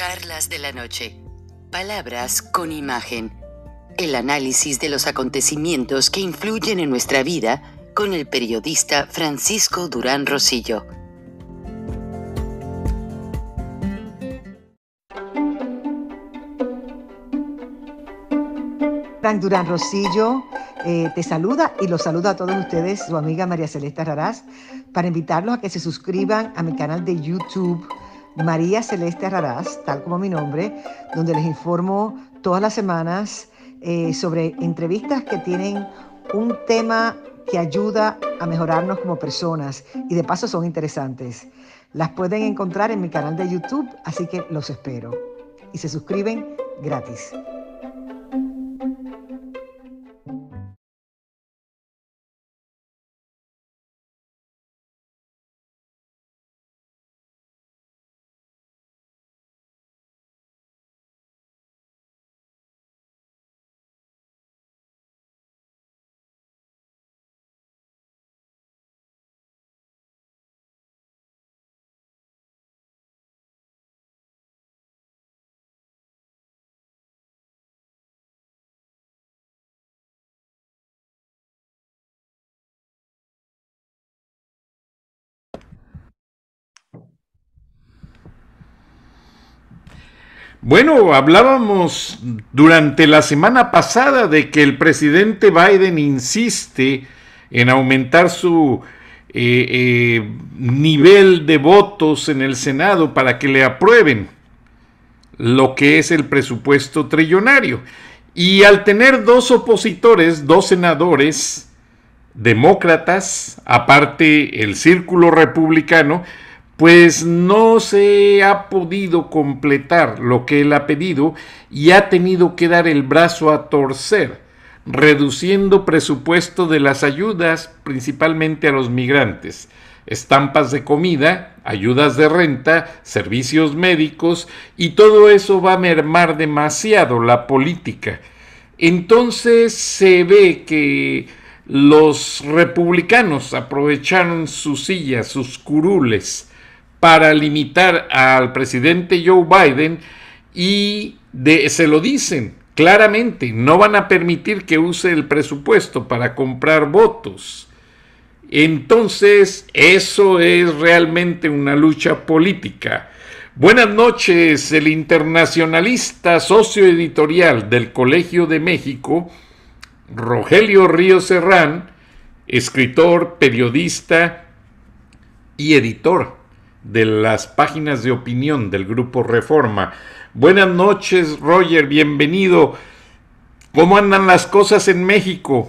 Charlas de la noche. Palabras con imagen. El análisis de los acontecimientos que influyen en nuestra vida con el periodista Francisco Durán Rosillo. Frank Durán Rosillo te saluda y los saluda a todos ustedes, su amiga María Celeste Raraz, para invitarlos a que se suscriban a mi canal de YouTube, María Celeste Raraz, tal como mi nombre, donde les informo todas las semanas sobre entrevistas que tienen un tema que ayuda a mejorarnos como personas y de paso son interesantes. Las pueden encontrar en mi canal de YouTube, así que los espero. Y se suscriben gratis. Bueno, hablábamos durante la semana pasada de que el presidente Biden insiste en aumentar su nivel de votos en el Senado para que le aprueben lo que es el presupuesto trillonario. Y al tener dos opositores, dos senadores demócratas, aparte el círculo republicano, pues no se ha podido completar lo que él ha pedido y ha tenido que dar el brazo a torcer, reduciendo presupuesto de las ayudas principalmente a los migrantes, estampas de comida, ayudas de renta, servicios médicos, y todo eso va a mermar demasiado la política. Entonces se ve que los republicanos aprovecharon sus sillas, sus curules, para limitar al presidente Joe Biden y se lo dicen claramente, no van a permitir que use el presupuesto para comprar votos. Entonces, eso es realmente una lucha política. Buenas noches, el internacionalista socio editorial del Colegio de México, Rogelio Ríos Serrán, escritor, periodista y editor de las páginas de opinión del Grupo Reforma. Buenas noches, Roger, bienvenido. ¿Cómo andan las cosas en México?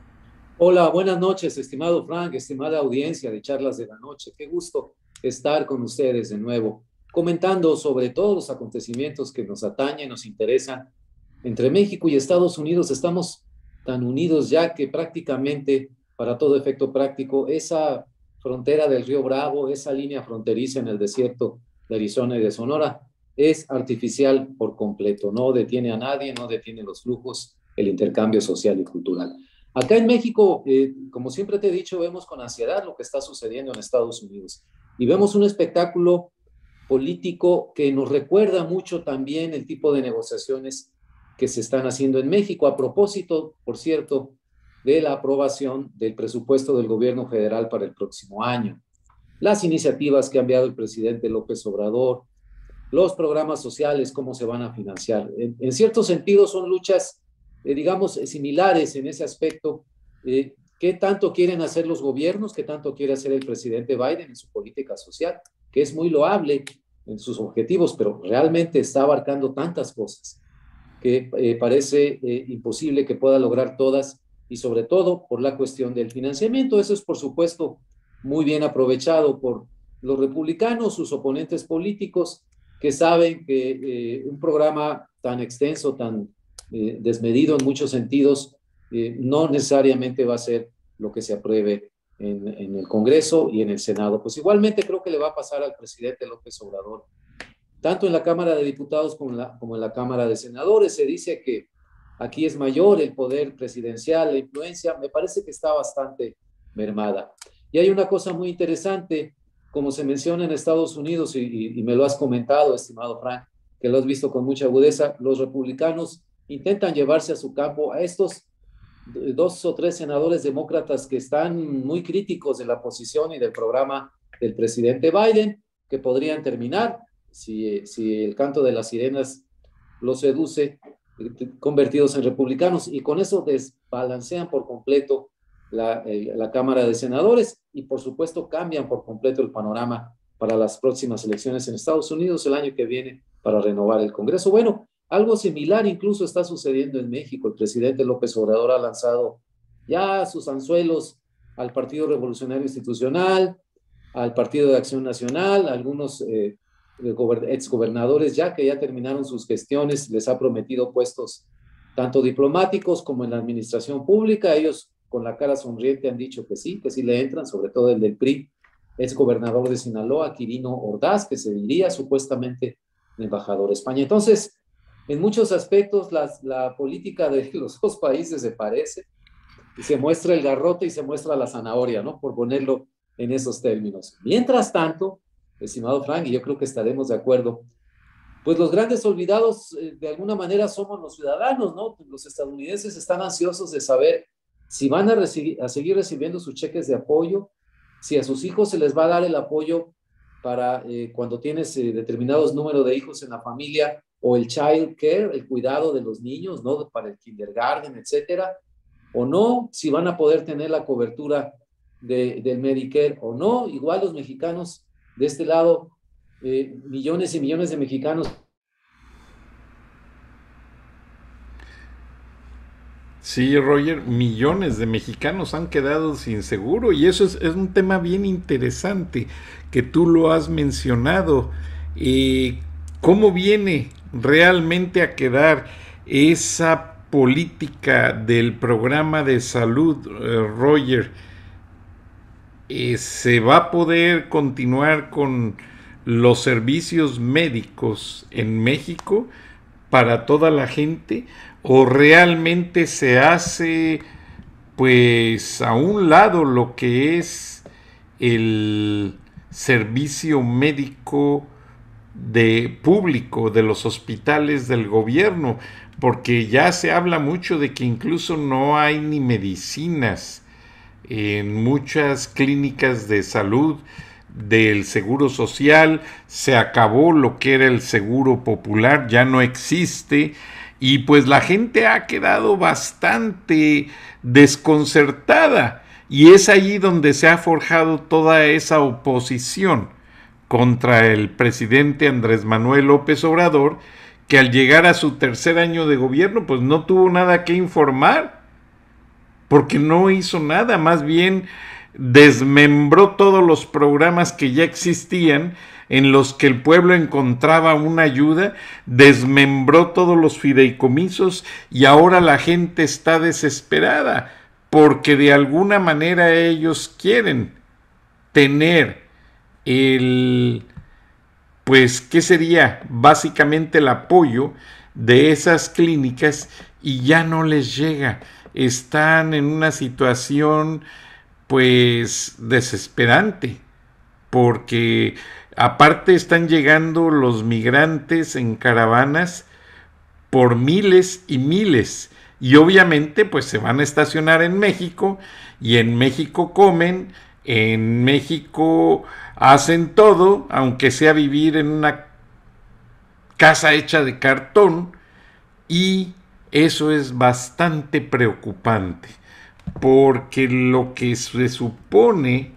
Hola, buenas noches, estimado Frank, estimada audiencia de Charlas de la Noche. Qué gusto estar con ustedes de nuevo, comentando sobre todos los acontecimientos que nos atañen, nos interesan. Entre México y Estados Unidos estamos tan unidos ya que prácticamente, para todo efecto práctico, esa frontera del río Bravo, esa línea fronteriza en el desierto de Arizona y de Sonora, es artificial por completo. No detiene a nadie, no detiene los flujos, el intercambio social y cultural. Acá en México, como siempre te he dicho, vemos con ansiedad lo que está sucediendo en Estados Unidos y vemos un espectáculo político que nos recuerda mucho también el tipo de negociaciones que se están haciendo en México. A propósito, por cierto, de la aprobación del presupuesto del gobierno federal para el próximo año, las iniciativas que ha enviado el presidente López Obrador, los programas sociales, cómo se van a financiar. En cierto sentido son luchas, digamos, similares en ese aspecto. ¿Qué tanto quieren hacer los gobiernos? ¿Qué tanto quiere hacer el presidente Biden en su política social? Que es muy loable en sus objetivos, pero realmente está abarcando tantas cosas que parece imposible que pueda lograr todas, y sobre todo por la cuestión del financiamiento. Eso es, por supuesto, muy bien aprovechado por los republicanos, sus oponentes políticos, que saben que un programa tan extenso, tan desmedido en muchos sentidos, no necesariamente va a ser lo que se apruebe en el Congreso y en el Senado. Pues igualmente creo que le va a pasar al presidente López Obrador, tanto en la Cámara de Diputados como en la Cámara de Senadores. Se dice que aquí es mayor el poder presidencial, la influencia. Me parece que está bastante mermada. Y hay una cosa muy interesante, como se menciona en Estados Unidos, y me lo has comentado, estimado Frank, que lo has visto con mucha agudeza, los republicanos intentan llevarse a su campo a estos 2 o 3 senadores demócratas que están muy críticos de la posición y del programa del presidente Biden, que podrían terminar, si el canto de las sirenas los seduce, convertidos en republicanos, y con eso desbalancean por completo la Cámara de Senadores y por supuesto cambian por completo el panorama para las próximas elecciones en Estados Unidos el año que viene para renovar el Congreso. Bueno, algo similar incluso está sucediendo en México. El presidente López Obrador ha lanzado ya sus anzuelos al Partido Revolucionario Institucional, al Partido de Acción Nacional, a algunos exgobernadores ya que ya terminaron sus gestiones, les ha prometido puestos tanto diplomáticos como en la administración pública. Ellos con la cara sonriente han dicho que sí le entran, sobre todo el del PRI, exgobernador de Sinaloa, Quirino Ordaz, que se diría supuestamente embajador a España. Entonces, en muchos aspectos la política de los dos países se parece, y se muestra el garrote y se muestra la zanahoria, ¿no? Por ponerlo en esos términos. Mientras tanto, estimado Frank, y yo creo que estaremos de acuerdo, pues los grandes olvidados de alguna manera somos los ciudadanos, ¿no? Los estadounidenses están ansiosos de saber si van a seguir recibiendo sus cheques de apoyo, si a sus hijos se les va a dar el apoyo para cuando tienes determinados números de hijos en la familia, o el child care, el cuidado de los niños, ¿no? Para el kindergarten, etcétera, o no, si van a poder tener la cobertura del Medicare o no. Igual los mexicanos de este lado, millones y millones de mexicanos. Sí, Roger, millones de mexicanos han quedado sin seguro, y eso es un tema bien interesante que tú lo has mencionado. ¿Cómo viene realmente a quedar esa política del programa de salud, Roger? ¿Se va a poder continuar con los servicios médicos en México para toda la gente, o realmente se hace pues a un lado lo que es el servicio médico público de los hospitales del gobierno? Porque ya se habla mucho de que incluso no hay ni medicinas en muchas clínicas de salud del Seguro Social. Se acabó lo que era el Seguro Popular, ya no existe, y pues la gente ha quedado bastante desconcertada, y es ahí donde se ha forjado toda esa oposición contra el presidente Andrés Manuel López Obrador, que al llegar a su tercer año de gobierno pues no tuvo nada que informar, porque no hizo nada, más bien desmembró todos los programas que ya existían en los que el pueblo encontraba una ayuda, desmembró todos los fideicomisos, y ahora la gente está desesperada porque de alguna manera ellos quieren tener pues, ¿qué sería? Básicamente el apoyo de esas clínicas, y ya no les llega. Están en una situación pues desesperante, porque aparte están llegando los migrantes en caravanas por miles y miles, y obviamente pues se van a estacionar en México, y en México comen, en México hacen todo, aunque sea vivir en una casa hecha de cartón, y eso es bastante preocupante, porque lo que se supone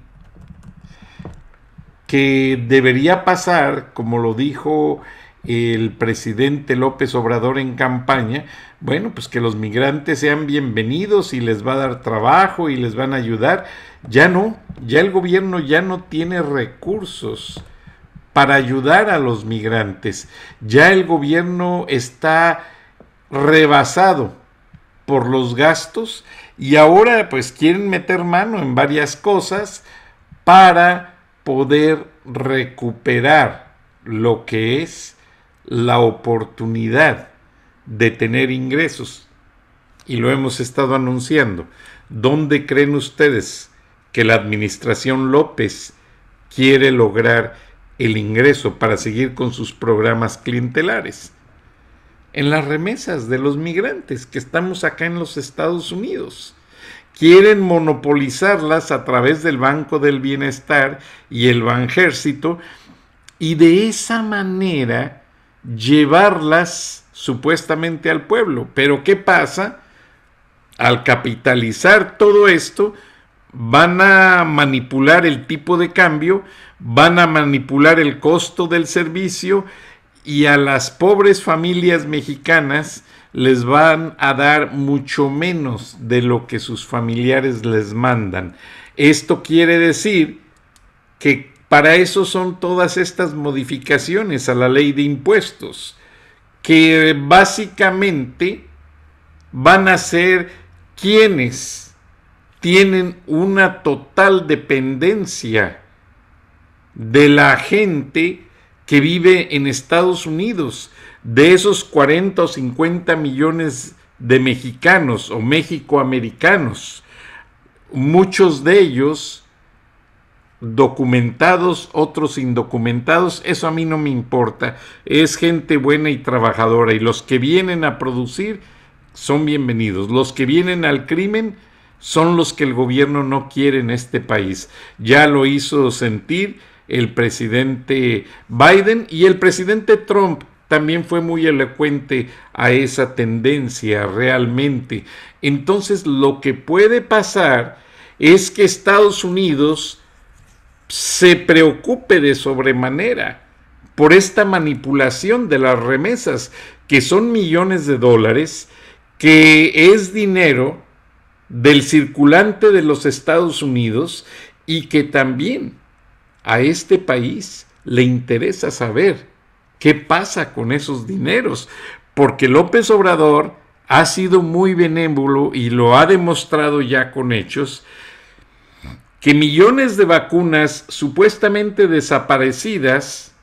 que debería pasar, como lo dijo el presidente López Obrador en campaña, bueno, pues que los migrantes sean bienvenidos y les va a dar trabajo y les van a ayudar. Ya no, ya el gobierno ya no tiene recursos para ayudar a los migrantes. Ya el gobierno está rebasado por los gastos, y ahora pues quieren meter mano en varias cosas para poder recuperar lo que es la oportunidad de tener ingresos. Y lo hemos estado anunciando. ¿Dónde creen ustedes que la administración López quiere lograr el ingreso para seguir con sus programas clientelares? En las remesas de los migrantes que estamos acá en los Estados Unidos. Quieren monopolizarlas a través del Banco del Bienestar y el Banjército, y de esa manera llevarlas supuestamente al pueblo. Pero ¿qué pasa? Al capitalizar todo esto, van a manipular el tipo de cambio, van a manipular el costo del servicio, y a las pobres familias mexicanas les van a dar mucho menos de lo que sus familiares les mandan. Esto quiere decir que para eso son todas estas modificaciones a la ley de impuestos, que básicamente van a ser quienes tienen una total dependencia de la gente que vive en Estados Unidos, de esos 40 o 50 millones de mexicanos o mexicoamericanos, muchos de ellos documentados, otros indocumentados. Eso a mí no me importa, es gente buena y trabajadora, y los que vienen a producir son bienvenidos. Los que vienen al crimen son los que el gobierno no quiere en este país. Ya lo hizo sentir el presidente Biden, y el presidente Trump también fue muy elocuente a esa tendencia realmente. Entonces, lo que puede pasar es que Estados Unidos se preocupe de sobremanera por esta manipulación de las remesas, que son millones de dólares, que es dinero del circulante de los Estados Unidos, y que también a este país le interesa saber qué pasa con esos dineros, porque López Obrador ha sido muy benévolo y lo ha demostrado ya con hechos, que millones de vacunas supuestamente desaparecidas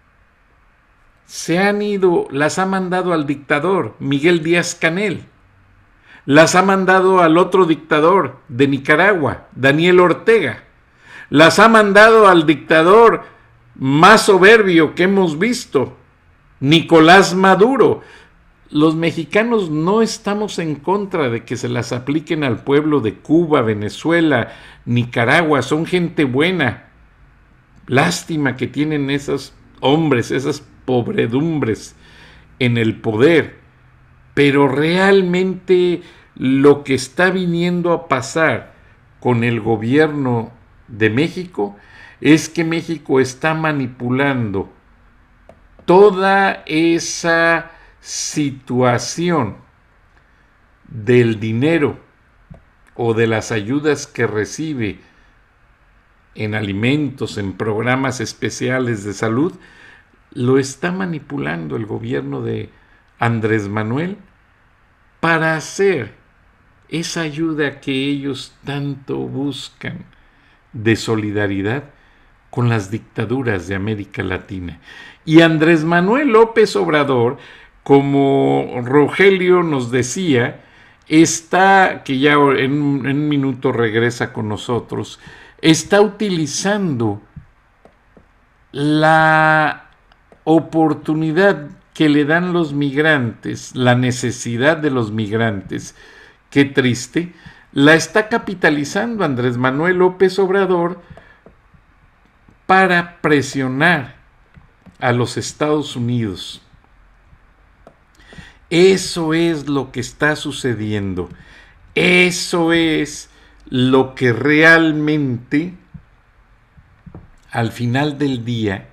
se han ido, las ha mandado al dictador Miguel Díaz-Canel, las ha mandado al otro dictador de Nicaragua, Daniel Ortega, las ha mandado al dictador más soberbio que hemos visto, Nicolás Maduro. Los mexicanos no estamos en contra de que se las apliquen al pueblo de Cuba, Venezuela, Nicaragua. Son gente buena. Lástima que tienen esos hombres, esas pobredumbres en el poder. Pero realmente lo que está viniendo a pasar con el gobierno de México es que México está manipulando toda esa situación del dinero o de las ayudas que recibe en alimentos, en programas especiales de salud. Lo está manipulando el gobierno de Andrés Manuel para hacer esa ayuda que ellos tanto buscan de solidaridad con las dictaduras de América Latina. Y Andrés Manuel López Obrador, como Rogelio nos decía, está, que ya en un minuto regresa con nosotros, está utilizando la oportunidad que le dan los migrantes, la necesidad de los migrantes, qué triste, la está capitalizando Andrés Manuel López Obrador para presionar a los Estados Unidos. Eso es lo que está sucediendo. Eso es lo que realmente, al final del día,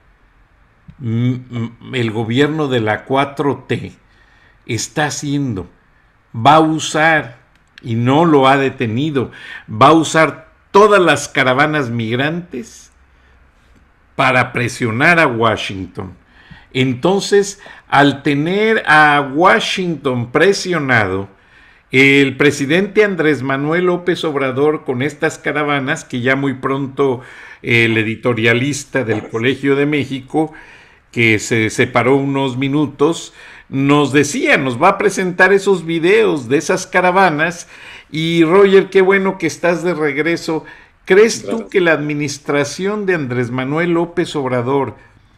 el gobierno de la 4T está haciendo. Va a usar, y no lo ha detenido, va a usar todas las caravanas migrantes para presionar a Washington. Entonces, al tener a Washington presionado, el presidente Andrés Manuel López Obrador, con estas caravanas, que ya muy pronto el editorialista del Colegio de México, que se separó unos minutos, nos decía, nos va a presentar esos videos de esas caravanas. Y Roger, qué bueno que estás de regreso. ¿Crees tú que la administración de Andrés Manuel López Obrador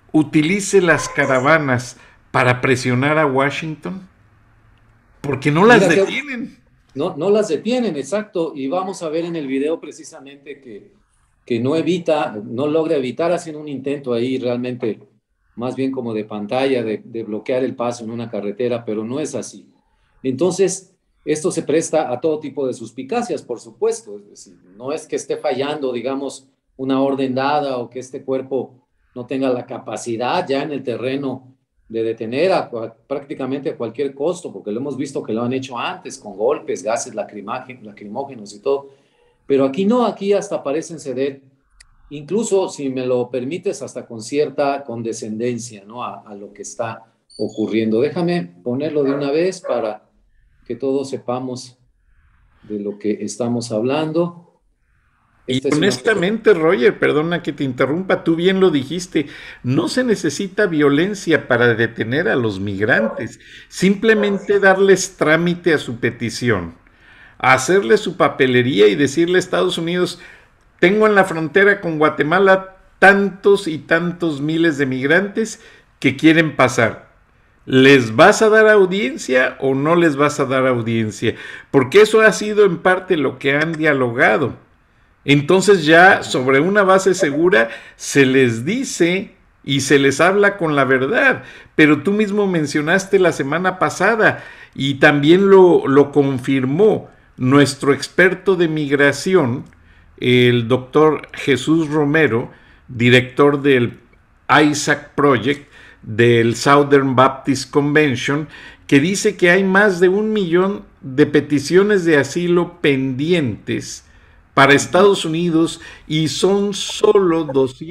utilice las caravanas para presionar a Washington? Porque no las detienen. No las detienen, exacto. Y vamos a ver en el video precisamente que no logra evitar, hacen un intento ahí realmente, más bien como de pantalla, de bloquear el paso en una carretera, pero no es así. Entonces, esto se presta a todo tipo de suspicacias, por supuesto. Es decir, no es que esté fallando, digamos, una orden dada o que este cuerpo no tenga la capacidad ya en el terreno de detener prácticamente a cualquier costo, porque lo hemos visto que lo han hecho antes con golpes, gases lacrimógenos y todo. Pero aquí no, aquí hasta parecen ceder, incluso, si me lo permites, hasta con cierta condescendencia, ¿no? A lo que está ocurriendo. Déjame ponerlo de una vez para que todos sepamos de lo que estamos hablando. Y honestamente, Roger, perdona que te interrumpa, tú bien lo dijiste, no se necesita violencia para detener a los migrantes, simplemente darles trámite a su petición, hacerle su papelería y decirle a Estados Unidos, tengo en la frontera con Guatemala tantos y tantos miles de migrantes que quieren pasar. ¿Les vas a dar audiencia o no les vas a dar audiencia? Porque eso ha sido en parte lo que han dialogado. Entonces ya sobre una base segura se les dice y se les habla con la verdad. Pero tú mismo mencionaste la semana pasada y también lo confirmó nuestro experto de migración, el doctor Jesús Romero, director del Isaac Project, del Southern Baptist Convention, que dice que hay más de 1 millón de peticiones de asilo pendientes para Estados Unidos y son solo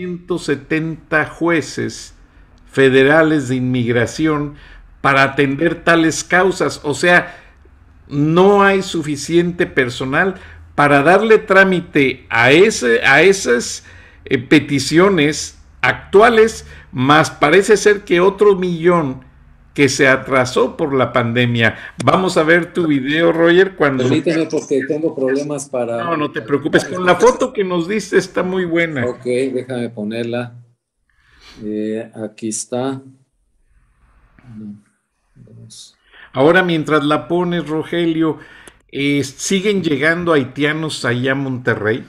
270 jueces federales de inmigración para atender tales causas. O sea, no hay suficiente personal para darle trámite a esas peticiones actuales, más parece ser que otro 1 millón que se atrasó por la pandemia. Vamos a ver tu video, Roger, cuando... Permíteme porque tengo problemas para... No te preocupes, con la foto que nos diste está muy buena. Ok, déjame ponerla. Aquí está. Ahora, mientras la pones, Rogelio, ¿siguen llegando haitianos allá a Monterrey?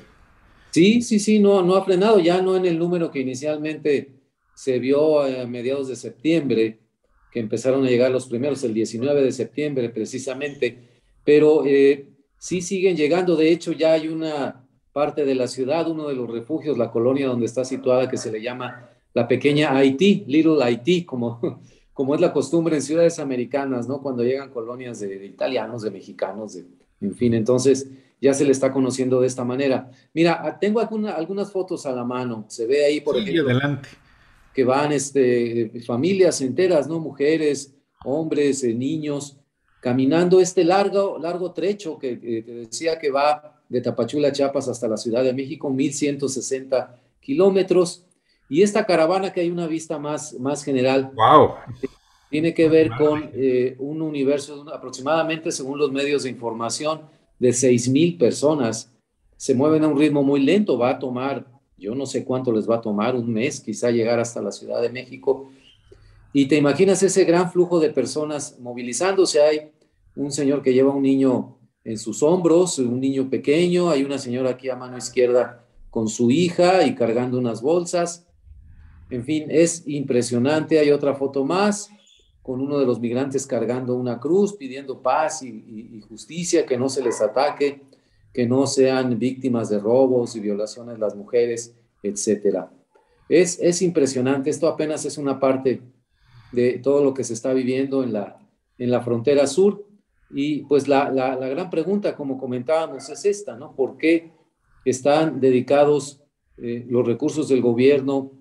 Sí, no ha frenado, ya no en el número que inicialmente se vio a mediados de septiembre, que empezaron a llegar los primeros, el 19 de septiembre precisamente, pero sí siguen llegando. De hecho, ya hay una parte de la ciudad, uno de los refugios, la colonia donde está situada, que se le llama la pequeña Haití, Little Haití, como es la costumbre en ciudades americanas, ¿no? Cuando llegan colonias de italianos, de mexicanos, en fin, entonces ya se le está conociendo de esta manera. Mira, tengo algunas fotos a la mano, se ve ahí, por ejemplo, adelante, que van familias enteras, ¿no? Mujeres, hombres, niños, caminando este largo trecho que decía que va de Tapachula, Chiapas, hasta la Ciudad de México, 1,160 kilómetros. Y esta caravana, que hay una vista más general, wow, tiene que ver con un universo aproximadamente, según los medios de información, de 6,000 personas. Se mueven a un ritmo muy lento, va a tomar, yo no sé cuánto les va a tomar, 1 mes, quizá llegar hasta la Ciudad de México. Y te imaginas ese gran flujo de personas movilizándose. Hay un señor que lleva un niño en sus hombros, un niño pequeño, hay una señora aquí a mano izquierda con su hija y cargando unas bolsas. En fin, es impresionante. Hay otra foto más con uno de los migrantes cargando una cruz, pidiendo paz y justicia, que no se les ataque, que no sean víctimas de robos y violaciones las mujeres, etcétera. Es impresionante. Esto apenas es una parte de todo lo que se está viviendo en la frontera sur. Y pues la gran pregunta, como comentábamos, es esta, ¿no? ¿Por qué están dedicados los recursos del gobierno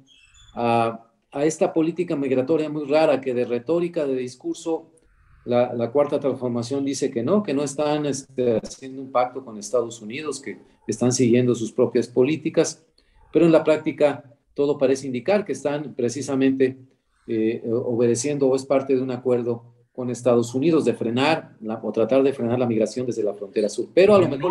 a esta política migratoria muy rara, que de retórica, de discurso, la Cuarta Transformación dice que no están haciendo un pacto con Estados Unidos, que están siguiendo sus propias políticas, pero en la práctica todo parece indicar que están precisamente obedeciendo o es parte de un acuerdo con Estados Unidos de frenar o tratar de frenar la migración desde la frontera sur. Pero a lo mejor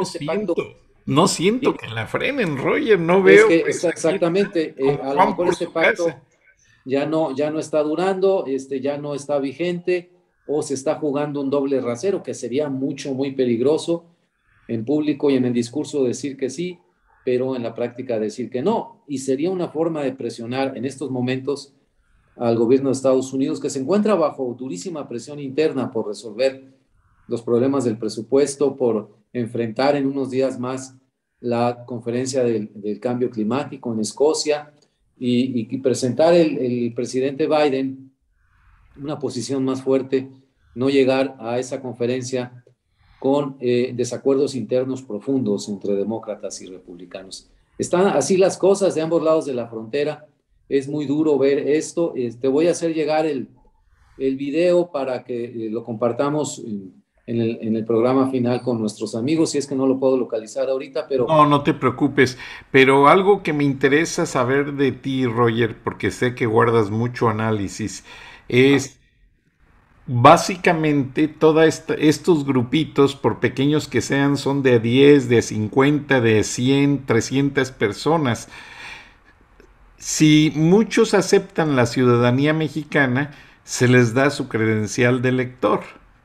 no siento que la frenen, Roger, no veo. Exactamente, a lo mejor este pacto ya no está durando, ya no está vigente, o se está jugando un doble rasero, que sería muy peligroso en público y en el discurso decir que sí, pero en la práctica decir que no. Y sería una forma de presionar en estos momentos al gobierno de Estados Unidos, que se encuentra bajo durísima presión interna por resolver los problemas del presupuesto, por enfrentar en unos días más la conferencia del cambio climático en Escocia y presentar el presidente Biden una posición más fuerte, no llegar a esa conferencia con desacuerdos internos profundos entre demócratas y republicanos. Están así las cosas de ambos lados de la frontera. Es muy duro ver esto. Te voy a hacer llegar el video para que lo compartamos en el programa final con nuestros amigos, si es que no lo puedo localizar ahorita, pero... No, no te preocupes, pero algo que me interesa saber de ti, Roger, porque sé que guardas mucho análisis, es básicamente todos estos grupitos, por pequeños que sean, son de 10, de 50, de 100, 300 personas. Si muchos aceptan la ciudadanía mexicana, se les da su credencial de elector.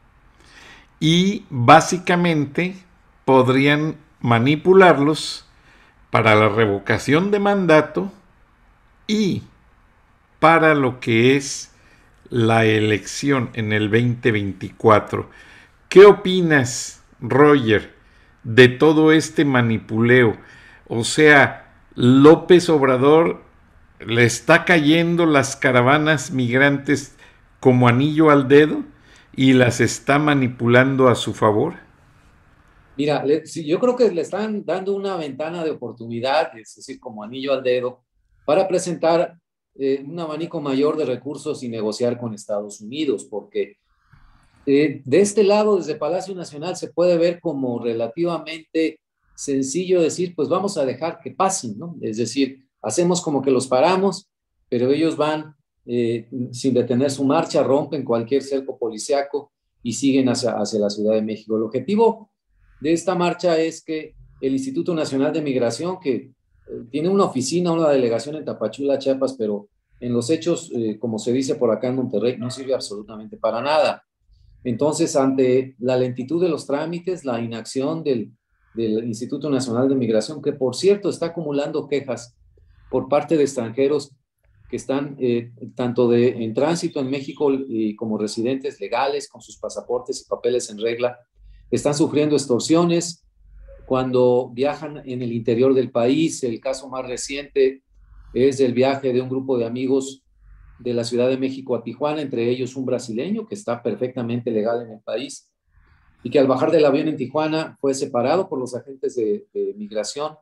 Y básicamente podrían manipularlos para la revocación de mandato y para lo que es la elección en el 2024. ¿Qué opinas, Roger, de todo este manipuleo? O sea, López Obrador le está cayendo las caravanas migrantes como anillo al dedo y las está manipulando a su favor. Mira, sí, yo creo que le están dando una ventana de oportunidad, es decir, como anillo al dedo, para presentar un abanico mayor de recursos y negociar con Estados Unidos, porque de este lado, desde Palacio Nacional, se puede ver como relativamente sencillo decir, pues vamos a dejar que pasen, ¿no? Es decir, hacemos como que los paramos, pero ellos van sin detener su marcha, rompen cualquier cerco policiaco y siguen hacia la Ciudad de México. El objetivo de esta marcha es que el Instituto Nacional de Migración, que tiene una oficina, una delegación en Tapachula, Chiapas, pero en los hechos, como se dice por acá en Monterrey, no sirve absolutamente para nada. Entonces, ante la lentitud de los trámites, la inacción del Instituto Nacional de Migración, que por cierto está acumulando quejas por parte de extranjeros que están tanto en tránsito en México como residentes legales con sus pasaportes y papeles en regla, están sufriendo extorsiones cuando viajan en el interior del país. El caso más reciente es el viaje de un grupo de amigos de la Ciudad de México a Tijuana, entre ellos un brasileño que está perfectamente legal en el país y que al bajar del avión en Tijuana fue separado por los agentes de migración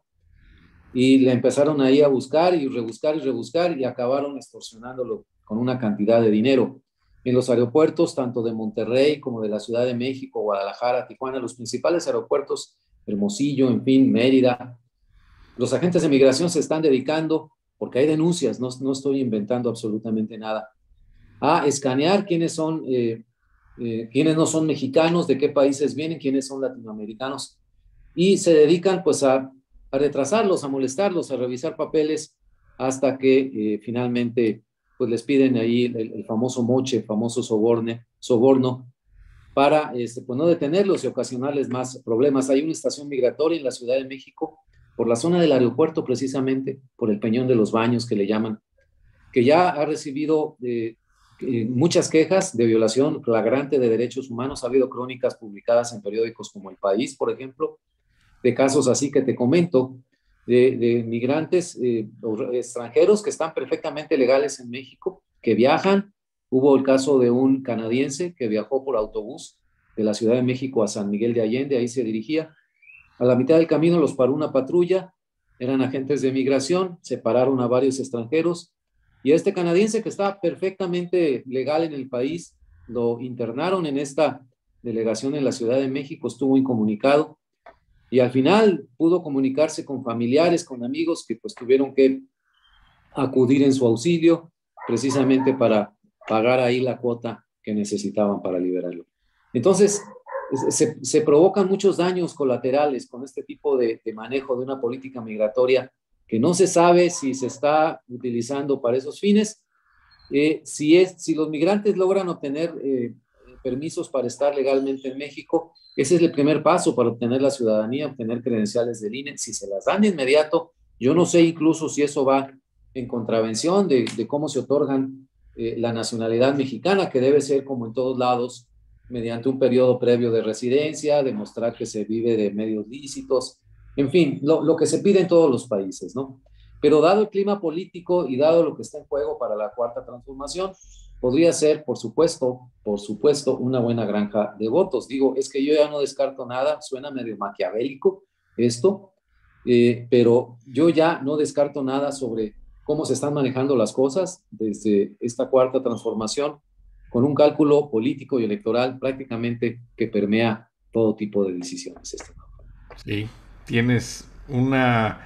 y le empezaron ahí a buscar y rebuscar y acabaron extorsionándolo con una cantidad de dinero. En los aeropuertos, tanto de Monterrey como de la Ciudad de México, Guadalajara, Tijuana, los principales aeropuertos, Hermosillo, en fin, Mérida, los agentes de migración se están dedicando, porque hay denuncias, no estoy inventando absolutamente nada, a escanear quiénes son, quiénes no son mexicanos, de qué países vienen, quiénes son latinoamericanos, y se dedican pues a retrasarlos, a molestarlos, a revisar papeles, hasta que finalmente pues les piden ahí el famoso moche, el famoso soborno, para pues no detenerlos y ocasionarles más problemas. Hay una estación migratoria en la Ciudad de México, por la zona del aeropuerto precisamente, por el Peñón de los Baños que le llaman, que ya ha recibido muchas quejas de violación flagrante de derechos humanos. Ha habido crónicas publicadas en periódicos como El País, por ejemplo, de casos así que te comento, de migrantes extranjeros que están perfectamente legales en México, que viajan. Hubo el caso de un canadiense que viajó por autobús de la Ciudad de México a San Miguel de Allende, ahí se dirigía. A la mitad del camino los paró una patrulla, eran agentes de migración, separaron a varios extranjeros y a este canadiense que estaba perfectamente legal en el país, lo internaron en esta delegación en la Ciudad de México, estuvo incomunicado y al final pudo comunicarse con familiares, con amigos que pues tuvieron que acudir en su auxilio precisamente para pagar ahí la cuota que necesitaban para liberarlo. Entonces, se provocan muchos daños colaterales con este tipo de manejo de una política migratoria que no se sabe si se está utilizando para esos fines Si los migrantes logran obtener permisos para estar legalmente en México, ese es el primer paso para obtener la ciudadanía, obtener credenciales del INE. Si se las dan de inmediato, yo no sé incluso si eso va en contravención de cómo se otorgan la nacionalidad mexicana, que debe ser como en todos lados, mediante un periodo previo de residencia, demostrar que se vive de medios lícitos, en fin, lo que se pide en todos los países, ¿no? Pero dado el clima político y dado lo que está en juego para la cuarta transformación, podría ser, por supuesto, una buena granja de votos. Digo, es que yo ya no descarto nada, suena medio maquiavélico esto, pero yo ya no descarto nada sobre cómo se están manejando las cosas desde esta cuarta transformación, con un cálculo político y electoral prácticamente que permea todo tipo de decisiones. Sí, tienes una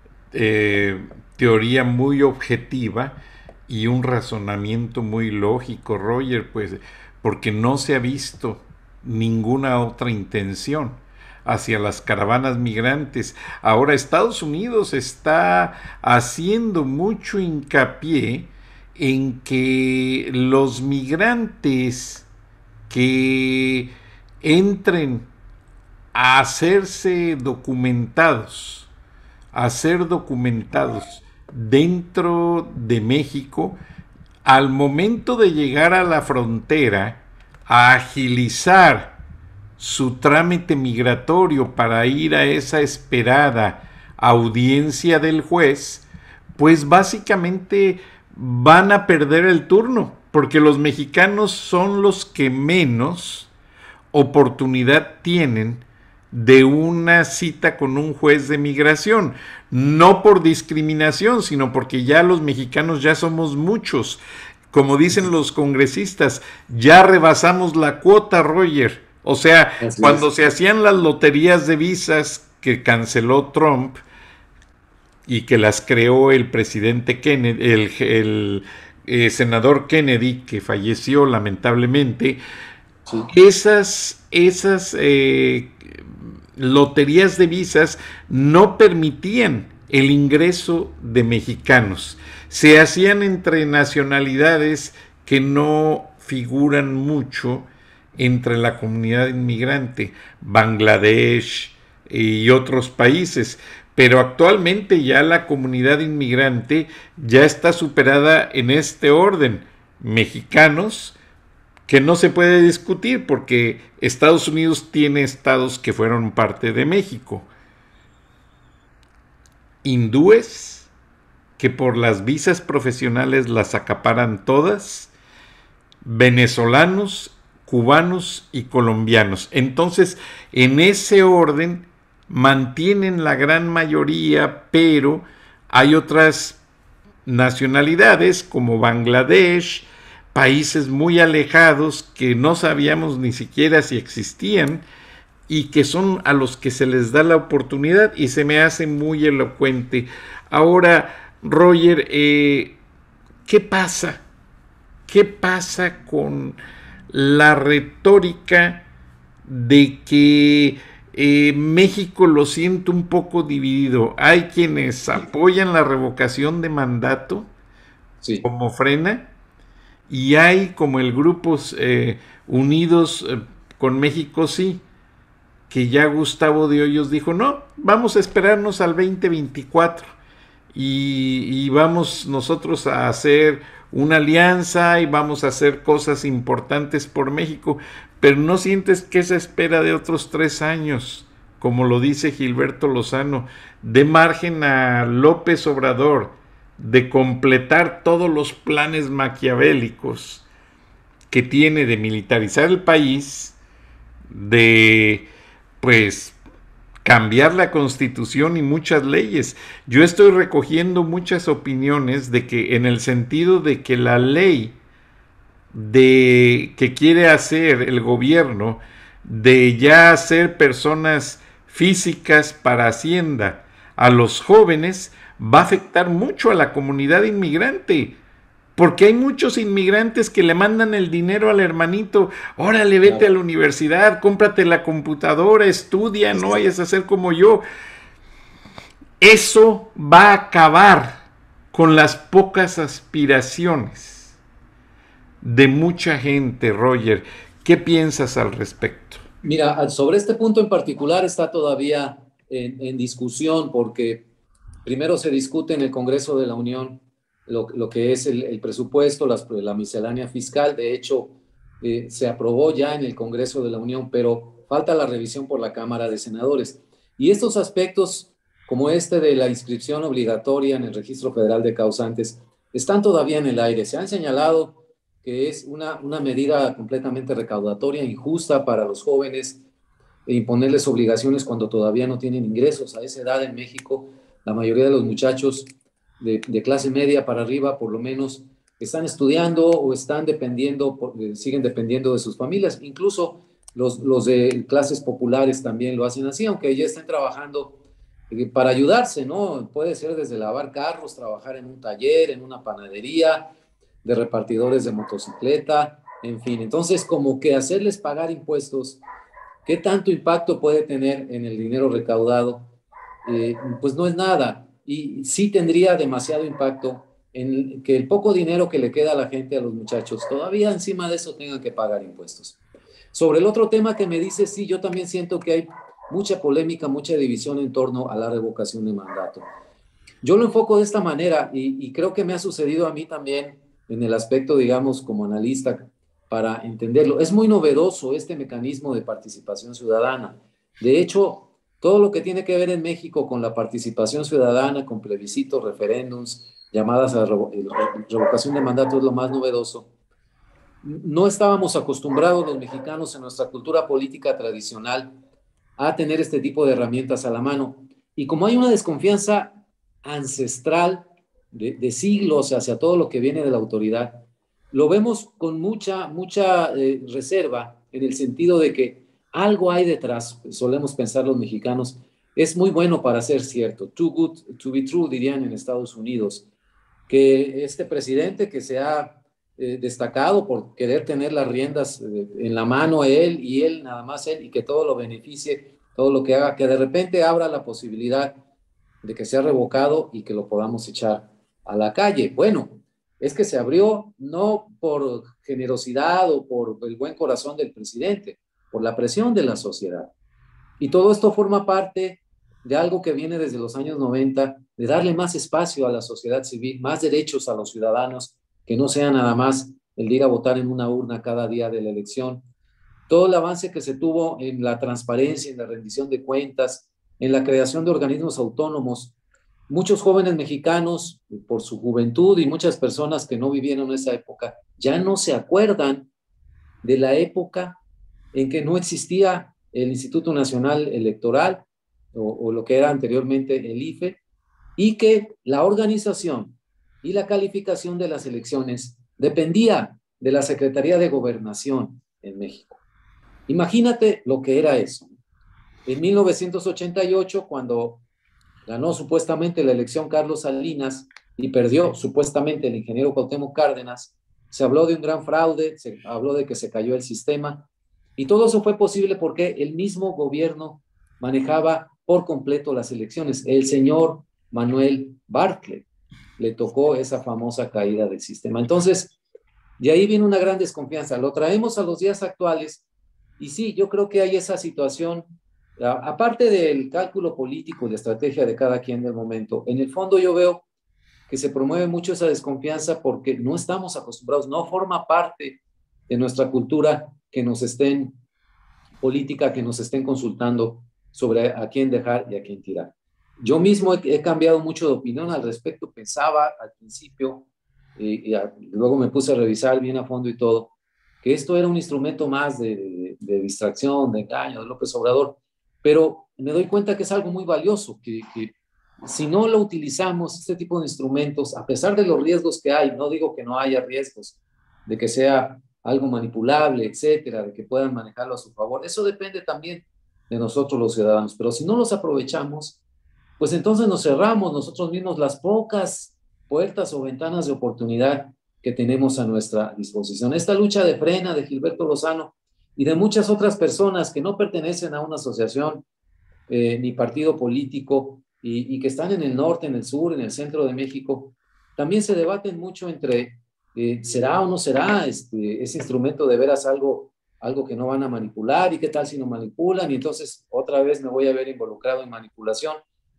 teoría muy objetiva y un razonamiento muy lógico, Roger, pues porque no se ha visto ninguna otra intención hacia las caravanas migrantes. Ahora Estados Unidos está haciendo mucho hincapié en que los migrantes que entren a hacerse documentados, a ser documentados dentro de México, al momento de llegar a la frontera, a agilizar su trámite migratorio para ir a esa esperada audiencia del juez, pues básicamente van a perder el turno, porque los mexicanos son los que menos oportunidad tienen de una cita con un juez de migración, no por discriminación, sino porque ya los mexicanos ya somos muchos. Como dicen los congresistas, ya rebasamos la cuota, Roger. O sea, cuando se hacían las loterías de visas que canceló Trump y que las creó el presidente Kennedy, el senador Kennedy, que falleció lamentablemente, esas loterías de visas no permitían el ingreso de mexicanos. Se hacían entre nacionalidades que no figuran mucho entre la comunidad inmigrante, Bangladesh y otros países, pero actualmente ya la comunidad inmigrante ya está superada en este orden. Mexicanos, que no se puede discutir porque Estados Unidos tiene estados que fueron parte de México. Hindúes, que por las visas profesionales las acaparan todas, venezolanos, cubanos y colombianos. Entonces, en ese orden mantienen la gran mayoría, pero hay otras nacionalidades como Bangladesh, países muy alejados que no sabíamos ni siquiera si existían y que son a los que se les da la oportunidad, y se me hace muy elocuente. Ahora, Roger, ¿qué pasa? ¿Qué pasa con la retórica de que México lo siente un poco dividido? Hay quienes apoyan la revocación de mandato como frena, y hay como el grupo Unidos con México Sí, que ya Gustavo de Hoyos dijo, no, vamos a esperarnos al 2024 y vamos nosotros a hacer una alianza y vamos a hacer cosas importantes por México. Pero no sientes que se espera de otros 3 años, como lo dice Gilberto Lozano, de margen a López Obrador de completar todos los planes maquiavélicos que tiene de militarizar el país, de pues cambiar la Constitución y muchas leyes. Yo estoy recogiendo muchas opiniones de que, en el sentido de que la ley que quiere hacer el gobierno de ya hacer personas físicas para Hacienda a los jóvenes va a afectar mucho a la comunidad inmigrante, porque hay muchos inmigrantes que le mandan el dinero al hermanito, órale, vete a la universidad, cómprate la computadora, estudia, no vayas a ser como yo. Eso va a acabar con las pocas aspiraciones de mucha gente, Roger. ¿Qué piensas al respecto? Mira, sobre este punto en particular está todavía en discusión porque primero se discute en el Congreso de la Unión lo que es el presupuesto, la miscelánea fiscal. De hecho, se aprobó ya en el Congreso de la Unión, pero falta la revisión por la Cámara de Senadores. Y estos aspectos, como este de la inscripción obligatoria en el Registro Federal de Causantes, están todavía en el aire. Se han señalado que es una medida completamente recaudatoria, injusta para los jóvenes, e imponerles obligaciones cuando todavía no tienen ingresos. A esa edad en México, la mayoría de los muchachos de clase media para arriba, por lo menos, están estudiando o están dependiendo, siguen dependiendo de sus familias. Incluso los de clases populares también lo hacen así, aunque ya estén trabajando para ayudarse, ¿no? Puede ser desde lavar carros, trabajar en un taller, en una panadería, de repartidores de motocicleta, en fin. Entonces, como que hacerles pagar impuestos, ¿qué tanto impacto puede tener en el dinero recaudado? Pues no es nada. Y sí tendría demasiado impacto en que el poco dinero que le queda a la gente, a los muchachos, todavía encima de eso tengan que pagar impuestos. Sobre el otro tema que me dices, sí, yo también siento que hay mucha polémica, mucha división en torno a la revocación de mandato. Yo lo enfoco de esta manera y creo que me ha sucedido a mí también en el aspecto, digamos, como analista, para entenderlo. Es muy novedoso este mecanismo de participación ciudadana. De hecho, todo lo que tiene que ver en México con la participación ciudadana, con plebiscitos, referéndums, llamadas a revocación de mandato es lo más novedoso. No estábamos acostumbrados los mexicanos en nuestra cultura política tradicional a tener este tipo de herramientas a la mano. Y como hay una desconfianza ancestral de siglos hacia todo lo que viene de la autoridad, lo vemos con mucha reserva en el sentido de que algo hay detrás, solemos pensar los mexicanos, es muy bueno para ser cierto, too good to be true, dirían en Estados Unidos, que este presidente que se ha destacado por querer tener las riendas en la mano él y él, nada más él, y que todo lo beneficie, todo lo que haga, que de repente abra la posibilidad de que sea revocado y que lo podamos echar a la calle. Bueno, es que se abrió no por generosidad o por el buen corazón del presidente, por la presión de la sociedad. Y todo esto forma parte de algo que viene desde los años 90, de darle más espacio a la sociedad civil, más derechos a los ciudadanos, que no sea nada más el de ir a votar en una urna cada día de la elección. Todo el avance que se tuvo en la transparencia, en la rendición de cuentas, en la creación de organismos autónomos. Muchos jóvenes mexicanos, por su juventud y muchas personas que no vivieron esa época, ya no se acuerdan de la época en que no existía el Instituto Nacional Electoral o lo que era anteriormente el IFE, y que la organización y la calificación de las elecciones dependía de la Secretaría de Gobernación en México. Imagínate lo que era eso. En 1988, cuando ganó supuestamente la elección Carlos Salinas y perdió supuestamente el ingeniero Cuauhtémoc Cárdenas, se habló de un gran fraude, se habló de que se cayó el sistema, y todo eso fue posible porque el mismo gobierno manejaba por completo las elecciones. El señor Manuel Bartlett le tocó esa famosa caída del sistema. Entonces, de ahí viene una gran desconfianza. Lo traemos a los días actuales y sí, yo creo que hay esa situación, aparte del cálculo político y la estrategia de cada quien del momento, en el fondo yo veo que se promueve mucho esa desconfianza porque no estamos acostumbrados, no forma parte de nuestra cultura que nos estén, política, que nos estén consultando sobre a quién dejar y a quién tirar. Yo mismo he cambiado mucho de opinión al respecto, pensaba al principio, luego me puse a revisar bien a fondo y todo, que esto era un instrumento más de distracción, de engaño, de López Obrador, pero me doy cuenta que es algo muy valioso, que si no lo utilizamos, este tipo de instrumentos, a pesar de los riesgos que hay, no digo que no haya riesgos, de que sea algo manipulable, etcétera, de que puedan manejarlo a su favor, eso depende también de nosotros los ciudadanos, pero si no los aprovechamos, pues entonces nos cerramos nosotros mismos las pocas puertas o ventanas de oportunidad que tenemos a nuestra disposición. Esta lucha de Frena, de Gilberto Lozano y de muchas otras personas que no pertenecen a una asociación ni partido político y que están en el norte, en el sur, en el centro de México, también se debaten mucho entre ¿será o no será ese instrumento de veras algo que no van a manipular? ¿Y qué tal si no manipulan? Y entonces otra vez me voy a ver involucrado en manipulación.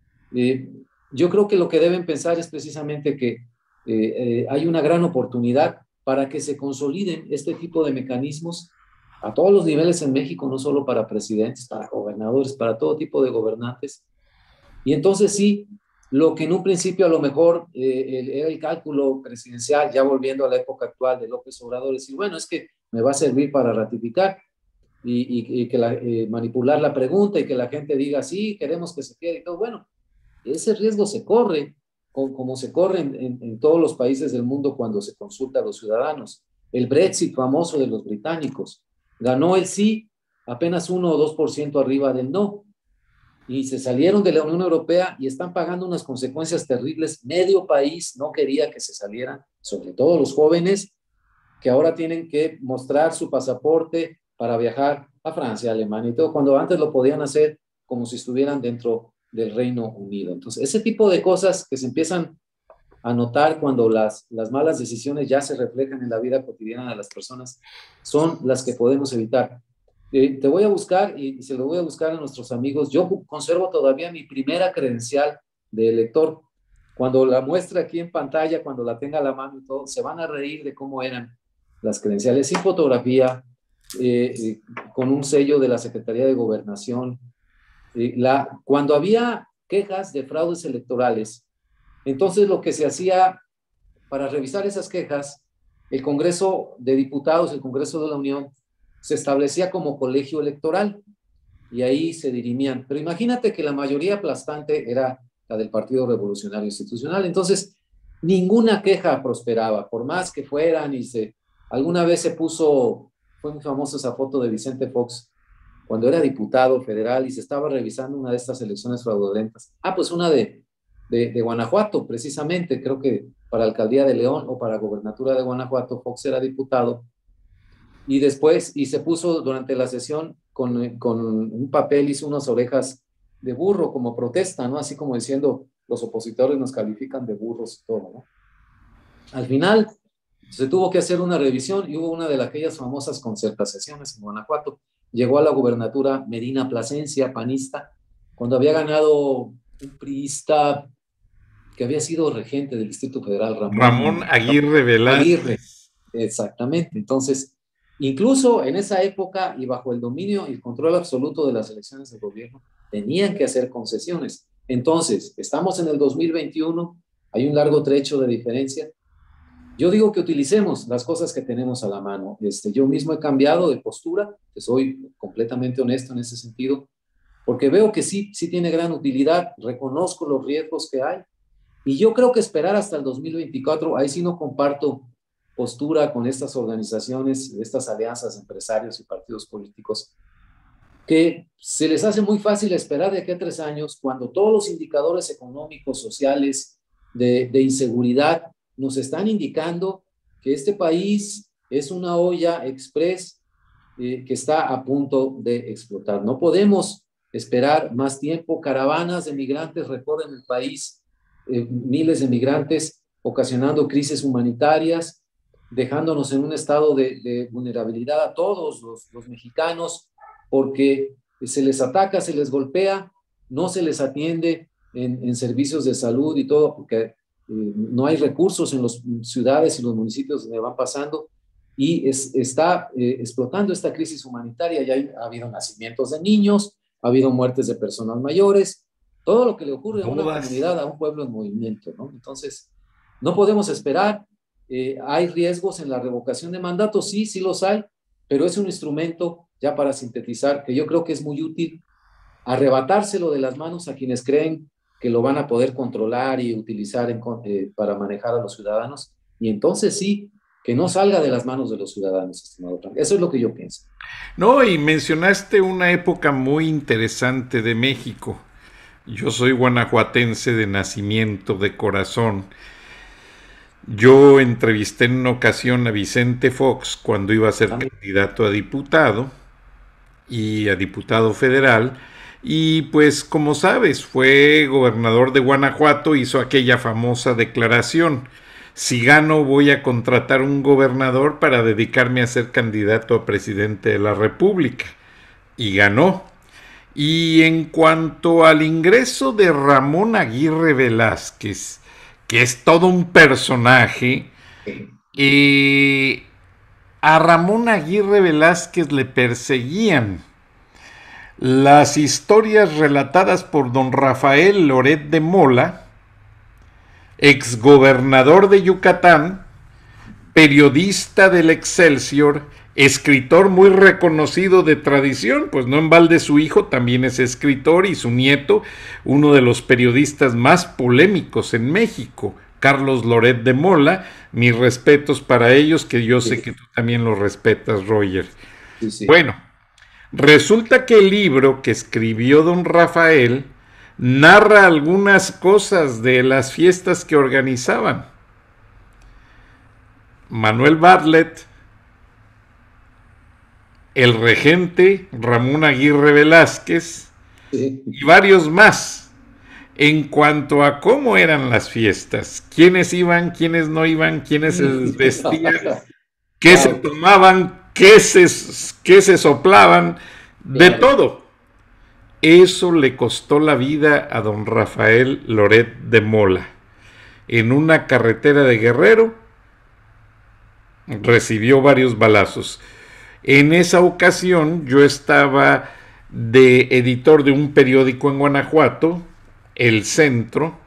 Yo creo que lo que deben pensar es precisamente que hay una gran oportunidad para que se consoliden este tipo de mecanismos a todos los niveles en México, no solo para presidentes, para gobernadores, para todo tipo de gobernantes. Y entonces sí, lo que en un principio a lo mejor era el cálculo presidencial, ya volviendo a la época actual de López Obrador, decir, bueno, es que me va a servir para ratificar y que manipular la pregunta y que la gente diga, sí, queremos que se quede y todo. Bueno, ese riesgo se corre, como se corre en todos los países del mundo cuando se consulta a los ciudadanos. El Brexit famoso de los británicos, ganó el sí apenas 1 o 2% arriba del no, y se salieron de la Unión Europea y están pagando unas consecuencias terribles. Medio país no quería que se salieran, sobre todo los jóvenes, que ahora tienen que mostrar su pasaporte para viajar a Francia, Alemania y todo, cuando antes lo podían hacer como si estuvieran dentro del Reino Unido. Entonces, ese tipo de cosas que se empiezan a notar cuando las malas decisiones ya se reflejan en la vida cotidiana de las personas son las que podemos evitar. Te voy a buscar y se lo voy a buscar a nuestros amigos. Yo conservo todavía mi primera credencial de elector. Cuando la muestre aquí en pantalla, cuando la tenga a la mano y todo, se van a reír de cómo eran las credenciales, sin fotografía, con un sello de la Secretaría de Gobernación. Cuando había quejas de fraudes electorales, entonces lo que se hacía para revisar esas quejas, el Congreso de Diputados, el Congreso de la Unión, se establecía como colegio electoral y ahí se dirimían. Pero imagínate que la mayoría aplastante era la del Partido Revolucionario Institucional. Entonces, ninguna queja prosperaba, por más que fueran alguna vez fue muy famosa esa foto de Vicente Fox cuando era diputado federal y se estaba revisando una de estas elecciones fraudulentas. Pues una de Guanajuato, precisamente, creo que para Alcaldía de León o para Gobernatura de Guanajuato, Fox era diputado. Y después, se puso durante la sesión con un papel, hizo unas orejas de burro como protesta, ¿no? Así como diciendo, los opositores nos califican de burros y todo, ¿no? Al final, se tuvo que hacer una revisión y hubo una de aquellas famosas concertaciones en Guanajuato. Llegó a la gubernatura Medina Plasencia, panista, cuando había ganado un priista que había sido regente del Distrito Federal, Ramón Aguirre Velázquez. Exactamente. Entonces, incluso en esa época y bajo el dominio y el control absoluto de las elecciones de gobierno, tenían que hacer concesiones. Entonces, estamos en el 2021, hay un largo trecho de diferencia. Yo digo que utilicemos las cosas que tenemos a la mano. Yo mismo he cambiado de postura, que soy completamente honesto en ese sentido, porque veo que sí tiene gran utilidad, reconozco los riesgos que hay, y yo creo que esperar hasta el 2024, ahí sí no comparto postura con estas organizaciones, estas alianzas, empresarios y partidos políticos, que se les hace muy fácil esperar de aquí a 3 años, cuando todos los indicadores económicos, sociales, de inseguridad, nos están indicando que este país es una olla express que está a punto de explotar. No podemos esperar más tiempo. Caravanas de migrantes recorren el país, miles de migrantes ocasionando crisis humanitarias, dejándonos en un estado de vulnerabilidad a todos los mexicanos, porque se les ataca, se les golpea, no se les atiende en servicios de salud y todo, porque no hay recursos en las ciudades y los municipios donde van pasando, y está explotando esta crisis humanitaria. Ya ha habido nacimientos de niños, ha habido muertes de personas mayores, todo lo que le ocurre a una comunidad, a un pueblo en movimiento, ¿no? Entonces, no podemos esperar. Hay riesgos en la revocación de mandatos, sí los hay, pero es un instrumento, ya para sintetizar, que yo creo que es muy útil arrebatárselo de las manos a quienes creen que lo van a poder controlar y utilizar para manejar a los ciudadanos, y entonces sí, que no salga de las manos de los ciudadanos, estimado Frank. Eso es lo que yo pienso. No, y mencionaste una época muy interesante de México. Yo soy guanajuatense de nacimiento, de corazón. Yo entrevisté en una ocasión a Vicente Fox cuando iba a ser candidato a diputado y a diputado federal. Y pues, como sabes, fue gobernador de Guanajuato, hizo aquella famosa declaración: si gano voy a contratar un gobernador para dedicarme a ser candidato a presidente de la República. Y ganó. Y en cuanto al ingreso de Ramón Aguirre Velázquez, que es todo un personaje, a Ramón Aguirre Velázquez le perseguían las historias relatadas por don Rafael Loret de Mola, exgobernador de Yucatán, periodista del Excelsior, escritor muy reconocido de tradición, pues no en balde su hijo también es escritor y su nieto, uno de los periodistas más polémicos en México, Carlos Loret de Mola. Mis respetos para ellos, que yo sé que tú también los respetas, Roger. Sí. Bueno, resulta que el libro que escribió don Rafael narra algunas cosas de las fiestas que organizaban. Manuel Bartlett, el regente Ramón Aguirre Velázquez y varios más, en cuanto a cómo eran las fiestas, quiénes iban, quiénes no iban, quiénes se vestían, qué se tomaban, qué se soplaban, de todo. Eso le costó la vida a don Rafael Loret de Mola. En una carretera de Guerrero recibió varios balazos. En esa ocasión yo estaba de editor de un periódico en Guanajuato, El Centro,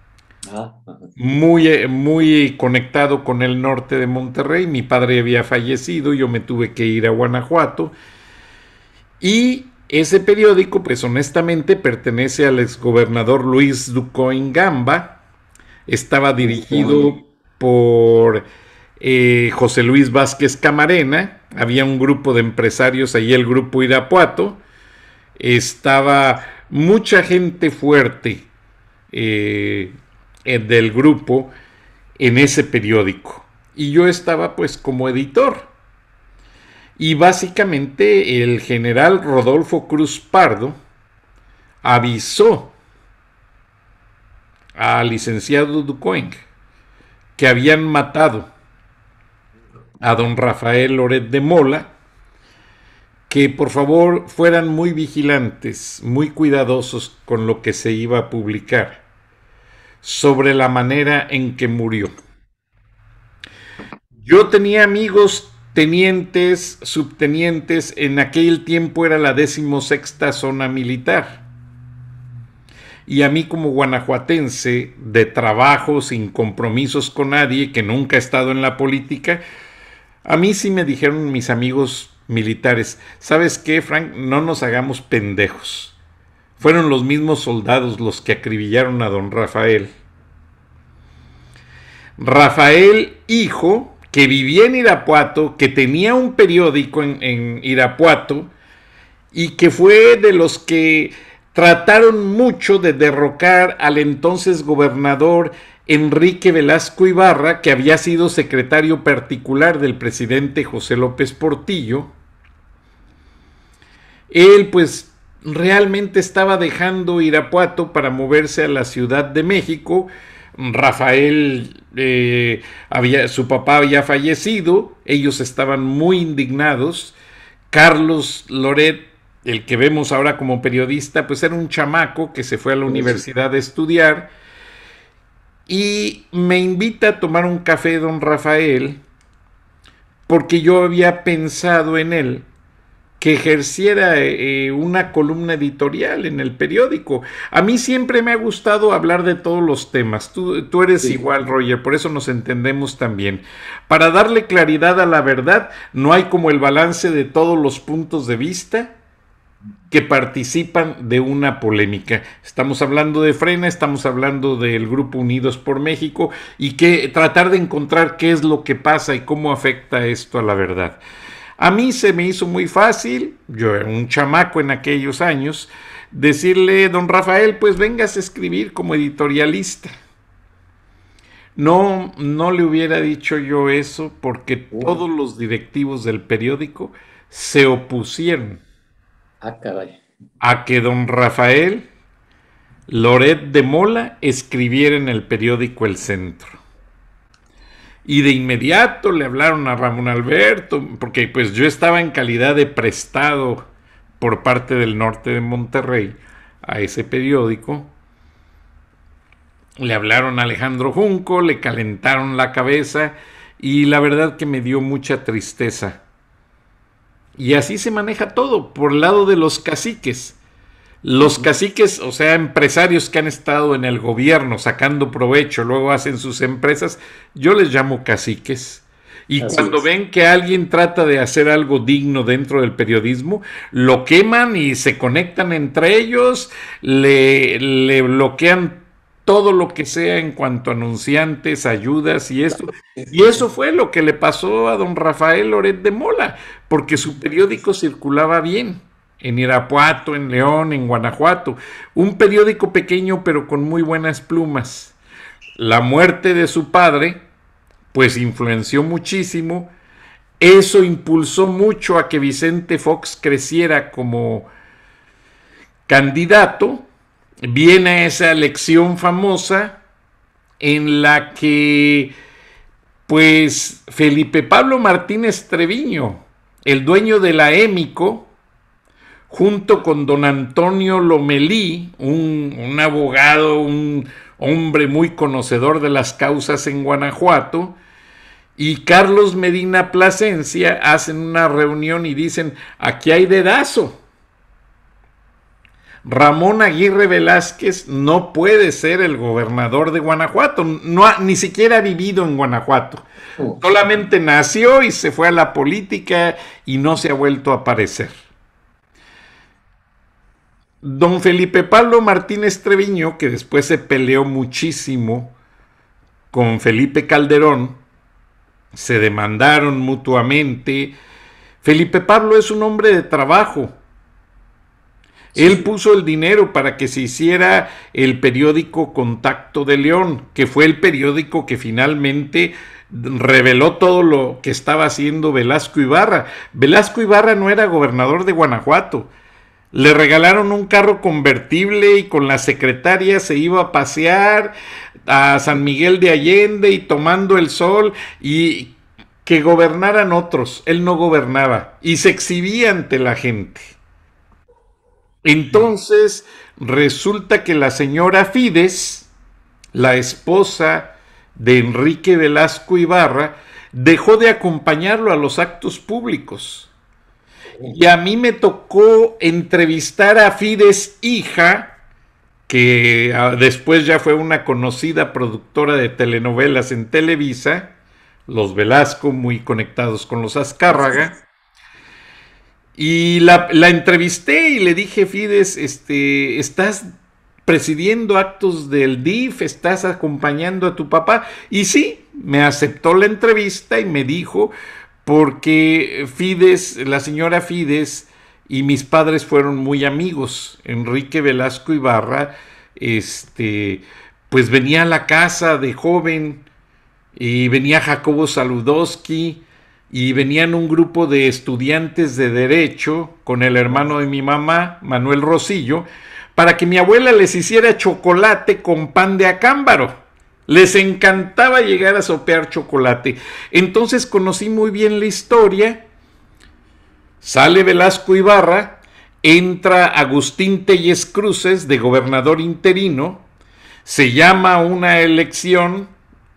muy conectado con el norte de Monterrey. Mi padre había fallecido, yo me tuve que ir a Guanajuato, y ese periódico, pues honestamente, pertenece al exgobernador Luis Ducoin Gamba. Estaba dirigido por José Luis Vázquez Camarena. Había un grupo de empresarios ahí, el grupo Irapuato. Estaba mucha gente fuerte del grupo en ese periódico. Y yo estaba pues como editor. Y básicamente el general Rodolfo Cruz Pardo avisó al licenciado Ducoing que habían matado a don Rafael Loret de Mola, que por favor fueran muy vigilantes, muy cuidadosos con lo que se iba a publicar sobre la manera en que murió. Yo tenía amigos tenientes, subtenientes, en aquel tiempo era la 16ª zona militar. Y a mí como guanajuatense, de trabajo, sin compromisos con nadie, que nunca he estado en la política, a mí sí me dijeron mis amigos militares, ¿sabes qué, Frank? No nos hagamos pendejos. Fueron los mismos soldados los que acribillaron a don Rafael. Rafael, hijo, que vivía en Irapuato, que tenía un periódico en Irapuato, y que fue de los que trataron mucho de derrocar al entonces gobernador Enrique Velasco Ibarra, que había sido secretario particular del presidente José López Portillo. Él pues realmente estaba dejando Irapuato para moverse a la Ciudad de México. Rafael, su papá había fallecido, ellos estaban muy indignados. Carlos Loret, el que vemos ahora como periodista, pues era un chamaco que se fue a la universidad a estudiar, y me invita a tomar un café don Rafael, porque yo había pensado en él que ejerciera una columna editorial en el periódico. A mí siempre me ha gustado hablar de todos los temas. Tú eres igual, Roger, por eso nos entendemos también. Para darle claridad a la verdad, no hay como el balance de todos los puntos de vista que participan de una polémica. Estamos hablando de Frena, estamos hablando del Grupo Unidos por México, y que tratar de encontrar qué es lo que pasa y cómo afecta esto a la verdad. A mí se me hizo muy fácil, yo era un chamaco en aquellos años, decirle, don Rafael, pues vengas a escribir como editorialista. No le hubiera dicho yo eso, porque todos los directivos del periódico se opusieron a que don Rafael Loret de Mola escribiera en el periódico El Centro. Y de inmediato le hablaron a Ramón Alberto, porque pues yo estaba en calidad de prestado por parte del norte de Monterrey a ese periódico. Le hablaron a Alejandro Junco, le calentaron la cabeza y la verdad que me dio mucha tristeza. Y así se maneja todo, por el lado de los caciques. Los caciques, o sea, empresarios que han estado en el gobierno sacando provecho, luego hacen sus empresas, yo les llamo caciques. Y así cuando ven que alguien trata de hacer algo digno dentro del periodismo, lo queman y se conectan entre ellos, le bloquean todo lo que sea en cuanto a anunciantes, ayudas y esto. Y eso fue lo que le pasó a don Rafael Loret de Mola, porque su periódico circulaba bien. En Irapuato, en León, en Guanajuato. Un periódico pequeño pero con muy buenas plumas. La muerte de su padre, pues influenció muchísimo. Eso impulsó mucho a que Vicente Fox creciera como candidato. Viene esa elección famosa en la que, pues, Felipe Pablo Martínez Treviño, el dueño de la Émico, junto con don Antonio Lomelí, un abogado, un hombre muy conocedor de las causas en Guanajuato, y Carlos Medina Plasencia hacen una reunión y dicen, aquí hay dedazo. Ramón Aguirre Velázquez no puede ser el gobernador de Guanajuato, ni siquiera ha vivido en Guanajuato. Solamente nació y se fue a la política y no se ha vuelto a aparecer. Don Felipe Pablo Martínez Treviño, que después se peleó muchísimo con Felipe Calderón, se demandaron mutuamente. Felipe Pablo es un hombre de trabajo. Sí. Él puso el dinero para que se hiciera el periódico Contacto de León, que fue el periódico que finalmente reveló todo lo que estaba haciendo Velasco Ibarra. Velasco Ibarra no era gobernador de Guanajuato. Le regalaron un carro convertible y con la secretaria se iba a pasear a San Miguel de Allende y tomando el sol y que gobernaran otros. Él no gobernaba y se exhibía ante la gente. Entonces resulta que la señora Fides, la esposa de Enrique Velasco Ibarra, dejó de acompañarlo a los actos públicos. Y a mí me tocó entrevistar a Fides hija, que después ya fue una conocida productora de telenovelas en Televisa, los Velasco, muy conectados con los Azcárraga. Y la entrevisté y le dije, Fides, ¿estás presidiendo actos del DIF? ¿Estás acompañando a tu papá? Y sí, me aceptó la entrevista y me dijo, porque Fides, la señora Fides y mis padres fueron muy amigos. Enrique Velasco Ibarra, pues venía a la casa de joven y venía Jacobo Saludowski y venían un grupo de estudiantes de Derecho con el hermano de mi mamá, Manuel Rosillo, para que mi abuela les hiciera chocolate con pan de acámbaro. Les encantaba llegar a sopear chocolate. Entonces conocí muy bien la historia. Sale Velasco Ibarra, entra Agustín Telles Cruces de gobernador interino, se llama una elección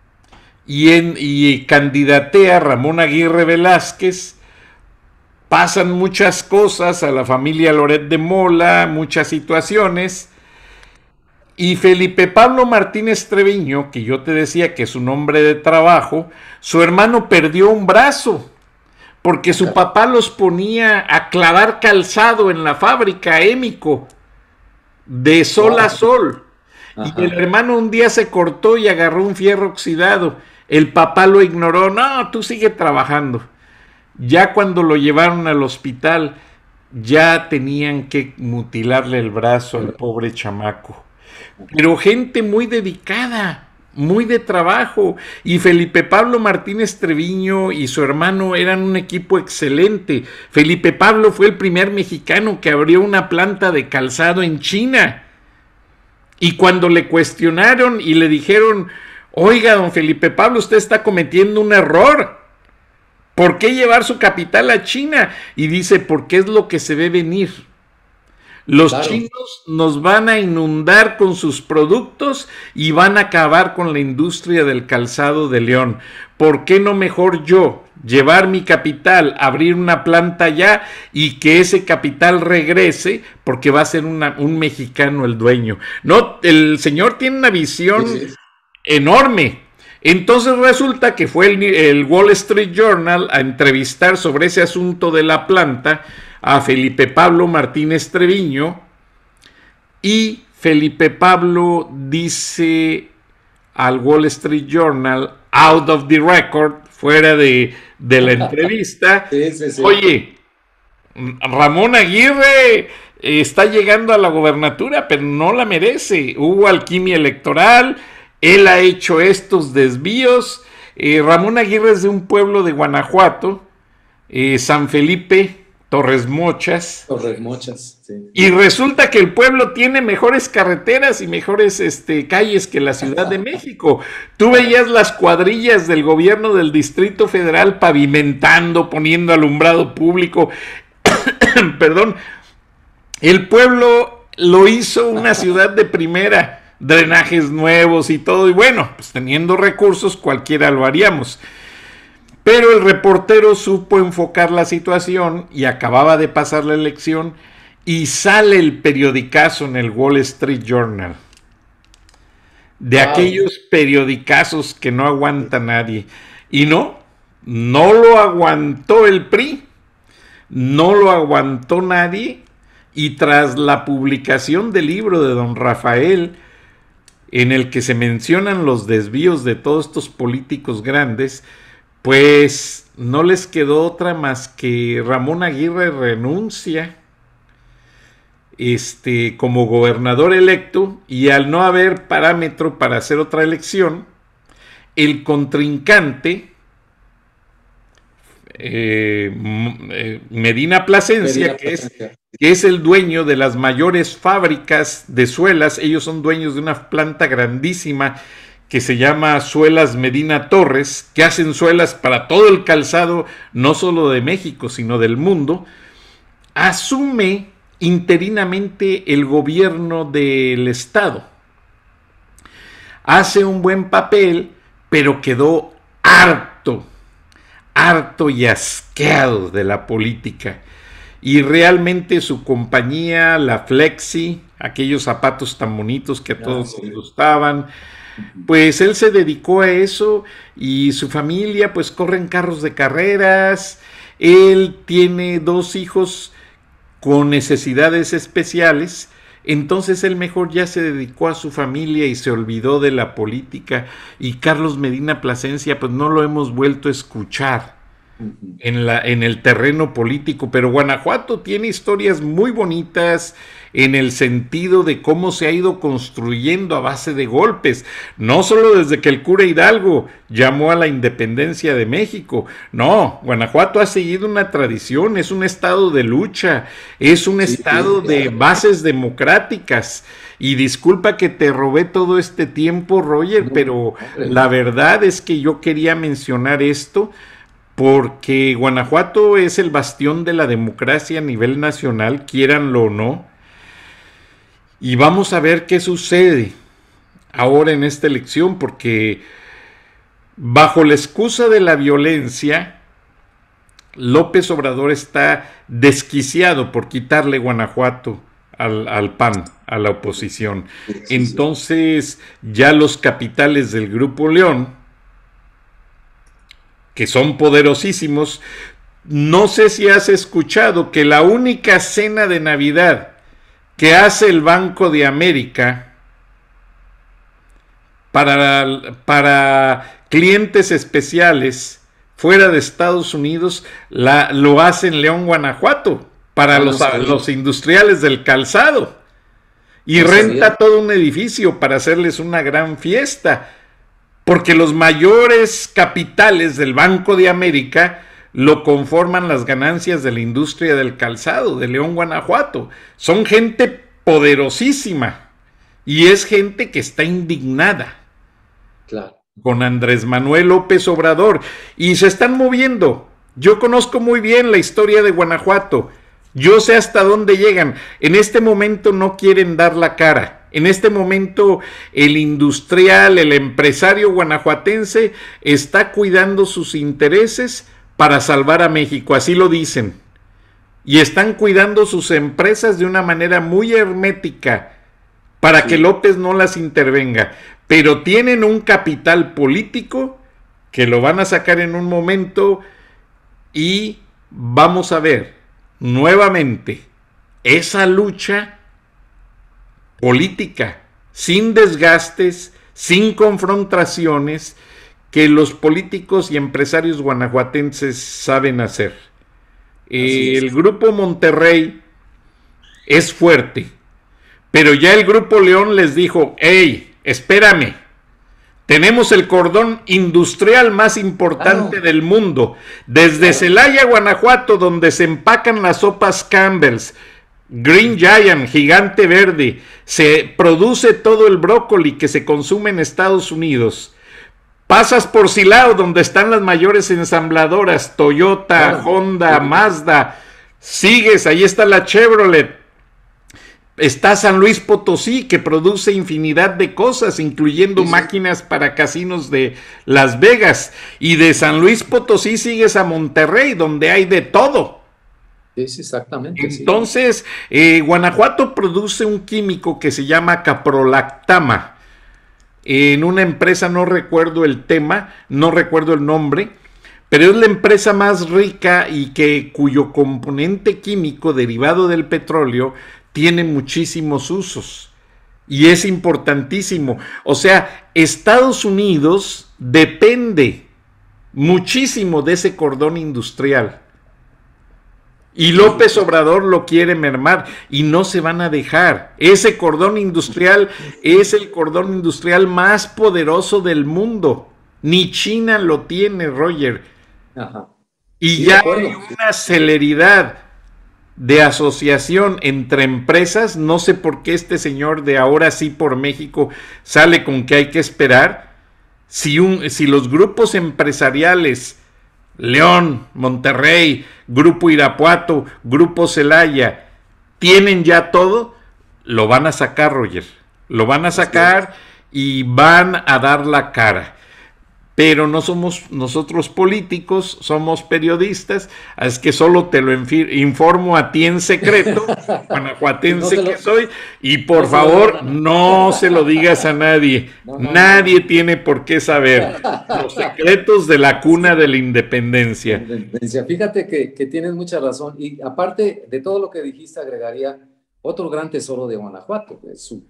y candidatea a Ramón Aguirre Velázquez. Pasan muchas cosas a la familia Loret de Mola, muchas situaciones. Y Felipe Pablo Martínez Treviño, que yo te decía que es un hombre de trabajo, su hermano perdió un brazo, porque su papá los ponía a clavar calzado en la fábrica Émico, de sol a sol. Ajá. Y el hermano un día se cortó y agarró un fierro oxidado. El papá lo ignoró, no, tú sigue trabajando. Ya cuando lo llevaron al hospital, ya tenían que mutilarle el brazo al pobre chamaco. Pero gente muy dedicada, muy de trabajo, y Felipe Pablo Martínez Treviño y su hermano eran un equipo excelente. Felipe Pablo fue el primer mexicano que abrió una planta de calzado en China, y cuando le cuestionaron y le dijeron, Oiga, don Felipe Pablo, usted está cometiendo un error. ¿Por qué llevar su capital a China? Y dice, porque es lo que se ve venir. Los chinos nos van a inundar con sus productos y van a acabar con la industria del calzado de León. ¿Por qué no mejor yo llevar mi capital, abrir una planta allá y que ese capital regrese? Porque va a ser un mexicano el dueño. No, el señor tiene una visión enorme. Entonces resulta que fue el Wall Street Journal a entrevistar sobre ese asunto de la planta a Felipe Pablo Martínez Treviño, y Felipe Pablo dice al Wall Street Journal, out of the record, fuera de la entrevista, oye, Ramón Aguirre está llegando a la gobernatura, pero no la merece, hubo alquimia electoral, él ha hecho estos desvíos. Ramón Aguirre es de un pueblo de Guanajuato, San Felipe Torres Mochas. Torres Mochas, sí. Y resulta que el pueblo tiene mejores carreteras y mejores calles que la Ciudad de México. Tú veías las cuadrillas del gobierno del Distrito Federal pavimentando, poniendo alumbrado público. Perdón. El pueblo lo hizo una ciudad de primera, drenajes nuevos y todo. Y bueno, pues teniendo recursos cualquiera lo haríamos. Pero el reportero supo enfocar la situación y acababa de pasar la elección y sale el periodicazo en el Wall Street Journal. De aquellos periodicazos que no aguanta nadie. Y no lo aguantó el PRI, no lo aguantó nadie, y tras la publicación del libro de don Rafael, en el que se mencionan los desvíos de todos estos políticos grandes, pues no les quedó otra más que Ramón Aguirre renuncia como gobernador electo, y al no haber parámetro para hacer otra elección, el contrincante Medina Plasencia, que es el dueño de las mayores fábricas de suelas, ellos son dueños de una planta grandísima que se llama Suelas Medina Torres, que hacen suelas para todo el calzado, no solo de México, sino del mundo, asume interinamente el gobierno del estado. Hace un buen papel, pero quedó harto y asqueado de la política. Y realmente su compañía, la Flexi, aquellos zapatos tan bonitos que a todos les gustaban, pues él se dedicó a eso, y su familia pues corren carros de carreras. Él tiene 2 hijos con necesidades especiales, entonces él mejor ya se dedicó a su familia y se olvidó de la política. Y Carlos Medina Plasencia pues no lo hemos vuelto a escuchar en el terreno político, pero Guanajuato tiene historias muy bonitas en el sentido de cómo se ha ido construyendo a base de golpes, no solo desde que el cura Hidalgo llamó a la independencia de México. No, Guanajuato ha seguido una tradición, es un estado de lucha, es un estado de bases democráticas. Y disculpa que te robé todo este tiempo, Roger, pero la verdad es que yo quería mencionar esto porque Guanajuato es el bastión de la democracia a nivel nacional, quiéranlo o no. Y vamos a ver qué sucede ahora en esta elección, porque bajo la excusa de la violencia, López Obrador está desquiciado por quitarle Guanajuato al PAN, a la oposición. Entonces ya los capitales del Grupo León, que son poderosísimos, no sé si has escuchado que la única cena de Navidad que hace el Banco de América para clientes especiales fuera de Estados Unidos, lo hace en León, Guanajuato, para los industriales del calzado, y renta todo un edificio para hacerles una gran fiesta, porque los mayores capitales del Banco de América lo conforman las ganancias de la industria del calzado de León, Guanajuato. Son gente poderosísima y es gente que está indignada. Claro. con Andrés Manuel López Obrador, y se están moviendo. Yo conozco muy bien la historia de Guanajuato, yo sé hasta dónde llegan. En este momento no quieren dar la cara. En este momento el industrial, el empresario guanajuatense está cuidando sus intereses para salvar a México, así lo dicen. Y están cuidando sus empresas de una manera muy hermética para que López no las intervenga. Pero tienen un capital político que lo van a sacar en un momento y vamos a ver nuevamente esa lucha política, sin desgastes, sin confrontaciones, que los políticos y empresarios guanajuatenses saben hacer. El Grupo Monterrey es fuerte, pero ya el Grupo León les dijo, hey, espérame, tenemos el cordón industrial más importante del mundo, desde Celaya, Guanajuato, donde se empacan las sopas Campbell's, Green Giant, Gigante Verde, se produce todo el brócoli que se consume en Estados Unidos. Pasas por Silao, donde están las mayores ensambladoras, Toyota, Honda, Mazda, sigues, ahí está la Chevrolet. Está San Luis Potosí, que produce infinidad de cosas, incluyendo máquinas para casinos de Las Vegas. Y de San Luis Potosí sigues a Monterrey, donde hay de todo. Sí, exactamente. Entonces, Guanajuato produce un químico que se llama caprolactama. En una empresa, no recuerdo el tema, no recuerdo el nombre, pero es la empresa más rica y cuyo componente químico derivado del petróleo tiene muchísimos usos y es importantísimo. O sea, Estados Unidos depende muchísimo de ese cordón industrial y López Obrador lo quiere mermar y no se van a dejar. Ese cordón industrial es el cordón industrial más poderoso del mundo. Ni China lo tiene, Roger. Ajá. Y sí, ya hay una celeridad de asociación entre empresas. No sé por qué este señor de Ahora Sí por México sale con que hay que esperar. Si los grupos empresariales, León, Monterrey, Grupo Irapuato, Grupo Celaya, tienen ya todo, lo van a sacar, Roger. Lo van a sacar y van a dar la cara. Pero no somos nosotros políticos, somos periodistas, es que solo te lo informo a ti en secreto, guanajuatense que soy, y por favor no se lo digas a nadie, nadie tiene por qué saber los secretos de la cuna de la independencia. Fíjate que tienes mucha razón, y aparte de todo lo que dijiste, agregaría otro gran tesoro de Guanajuato,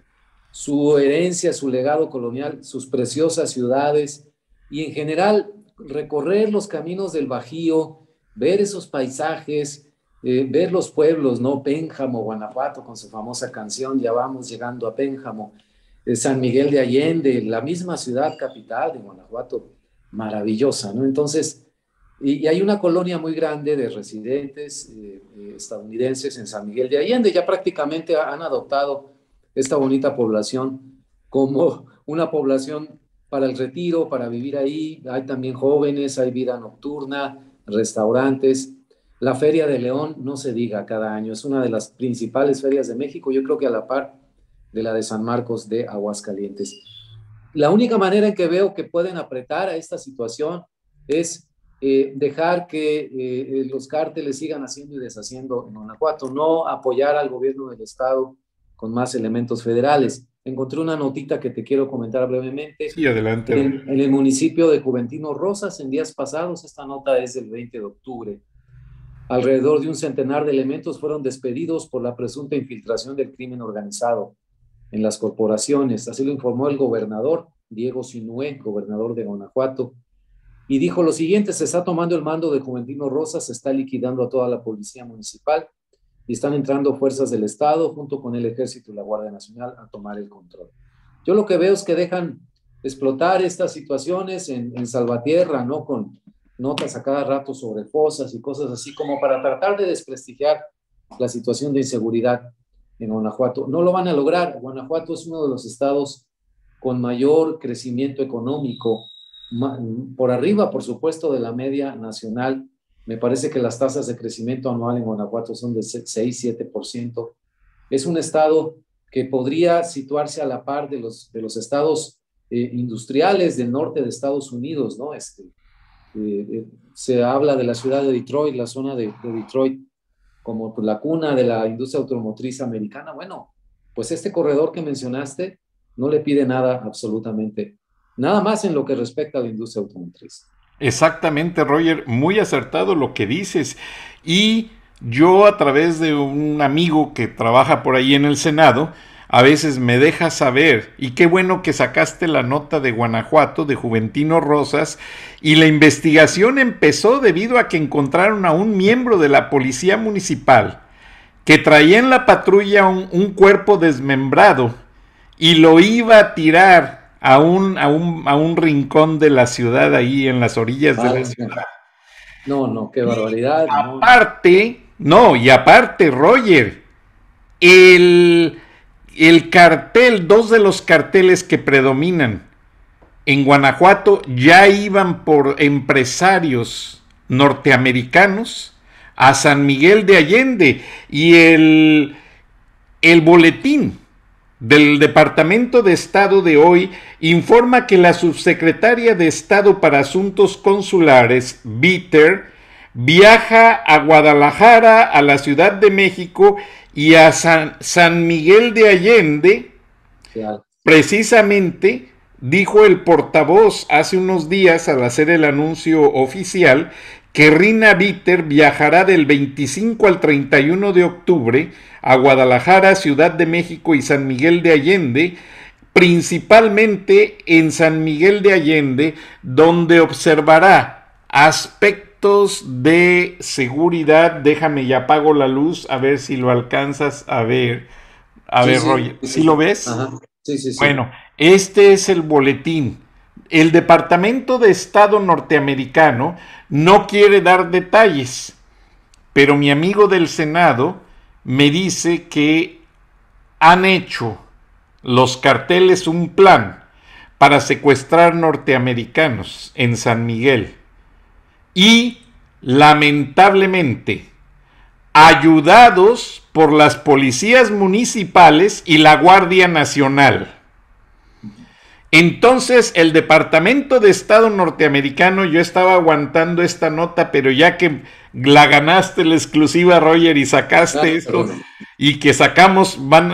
su herencia, su legado colonial, sus preciosas ciudades, y en general recorrer los caminos del Bajío, ver esos paisajes, ver los pueblos, ¿no? Pénjamo, Guanajuato, con su famosa canción, ya vamos llegando a Pénjamo, San Miguel de Allende, la misma ciudad capital de Guanajuato, maravillosa, ¿no? Entonces, y hay una colonia muy grande de residentes estadounidenses en San Miguel de Allende, ya prácticamente han adoptado esta bonita población como una población para el retiro, para vivir ahí. Hay también jóvenes, hay vida nocturna, restaurantes. La Feria de León, no se diga, cada año es una de las principales ferias de México, yo creo que a la par de la de San Marcos de Aguascalientes. La única manera en que veo que pueden apretar a esta situación es dejar que los cárteles sigan haciendo y deshaciendo en Guanajuato, no apoyar al gobierno del estado con más elementos federales. Encontré una notita que te quiero comentar brevemente. Sí, adelante. En el municipio de Juventino Rosas, en días pasados, esta nota es del 20 de octubre. Alrededor de un centenar de elementos fueron despedidos por la presunta infiltración del crimen organizado en las corporaciones. Así lo informó el gobernador Diego Sinué, gobernador de Guanajuato. Y dijo lo siguiente: se está tomando el mando de Juventino Rosas, se está liquidando a toda la policía municipal y están entrando fuerzas del Estado junto con el Ejército y la Guardia Nacional a tomar el control. Yo lo que veo es que dejan explotar estas situaciones en Salvatierra, ¿no? Con notas a cada rato sobre fosas y cosas así, como para tratar de desprestigiar la situación de inseguridad en Guanajuato. No lo van a lograr. Guanajuato es uno de los estados con mayor crecimiento económico por arriba, por supuesto, de la media nacional. Me parece que las tasas de crecimiento anual en Guanajuato son de 6-7%. Es un estado que podría situarse a la par de los estados industriales del norte de Estados Unidos, ¿no? Se habla de la ciudad de Detroit, la zona de Detroit, como pues, la cuna de la industria automotriz americana. Bueno, pues este corredor que mencionaste no le pide nada, absolutamente, nada más en lo que respecta a la industria automotriz. Exactamente, Roger, muy acertado lo que dices. Y yo a través de un amigo que trabaja por ahí en el Senado, a veces me deja saber, y qué bueno que sacaste la nota de Guanajuato, de Juventino Rosas, y la investigación empezó debido a que encontraron a un miembro de la policía municipal que traía en la patrulla un cuerpo desmembrado y lo iba a tirar a un rincón de la ciudad, ahí en las orillas de la ciudad. No, qué barbaridad. Y aparte, Roger, el cartel, dos de los carteles que predominan en Guanajuato ya iban por empresarios norteamericanos a San Miguel de Allende, y el boletín del Departamento de Estado de hoy informa que la subsecretaria de Estado para Asuntos Consulares, Bitter, viaja a Guadalajara, a la Ciudad de México y a San Miguel de Allende. Claro. Precisamente, dijo el portavoz hace unos días al hacer el anuncio oficial que Rina Bitter viajará del 25 al 31 de octubre a Guadalajara, Ciudad de México y San Miguel de Allende, principalmente en San Miguel de Allende, donde observará aspectos de seguridad. Déjame y apago la luz a ver si lo alcanzas a ver. Roger, ¿sí lo ves? Ajá. Sí. Bueno, este es el boletín. El Departamento de Estado norteamericano no quiere dar detalles, pero mi amigo del Senado me dice que han hecho los carteles un plan para secuestrar norteamericanos en San Miguel y, lamentablemente, ayudados por las policías municipales y la Guardia Nacional. Entonces, el Departamento de Estado norteamericano, yo estaba aguantando esta nota, pero ya que la ganaste la exclusiva, Roger, y sacaste esto, y que sacamos,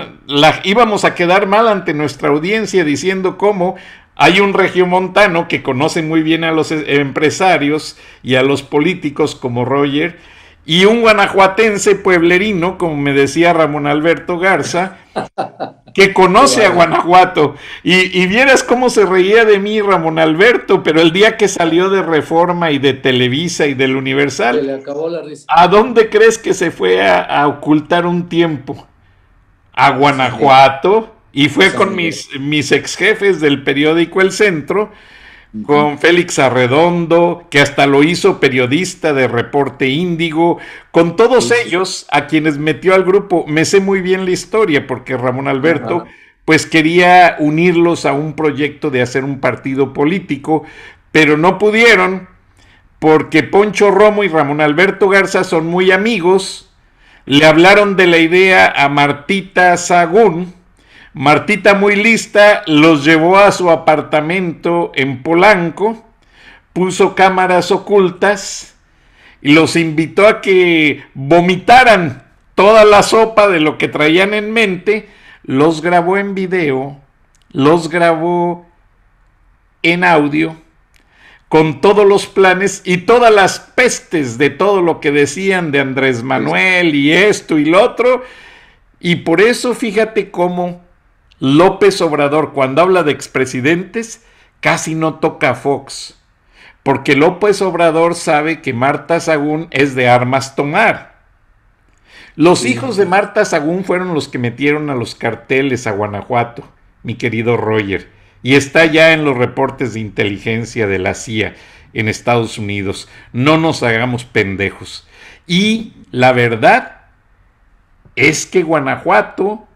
íbamos a quedar mal ante nuestra audiencia diciendo cómo hay un regiomontano que conoce muy bien a los empresarios y a los políticos como Roger, y un guanajuatense pueblerino, como me decía Ramón Alberto Garza, que conoce a Guanajuato, y vieras cómo se reía de mí Ramón Alberto, pero el día que salió de Reforma y de Televisa y del Universal, se le acabó la risa. ¿A dónde crees que se fue a ocultar un tiempo? A Guanajuato, y fue con mis ex jefes del periódico El Centro, con Félix Arredondo, que hasta lo hizo periodista de Reporte Índigo, con todos ellos a quienes metió al grupo. Me sé muy bien la historia porque Ramón Alberto pues quería unirlos a un proyecto de hacer un partido político, pero no pudieron porque Poncho Romo y Ramón Alberto Garza son muy amigos. Le hablaron de la idea a Martita Sahagún. Martita, muy lista, los llevó a su apartamento en Polanco, puso cámaras ocultas y los invitó a que vomitaran toda la sopa de lo que traían en mente. Los grabó en video, los grabó en audio, con todos los planes y todas las pestes de todo lo que decían de Andrés Manuel y esto y lo otro. Y por eso fíjate cómo López Obrador, cuando habla de expresidentes, casi no toca a Fox, porque López Obrador sabe que Marta Sahagún es de armas tomar. Los hijos de Marta Sahagún fueron los que metieron a los carteles a Guanajuato, mi querido Roger, y está ya en los reportes de inteligencia de la CIA en Estados Unidos. No nos hagamos pendejos. Y la verdad es que Guanajuato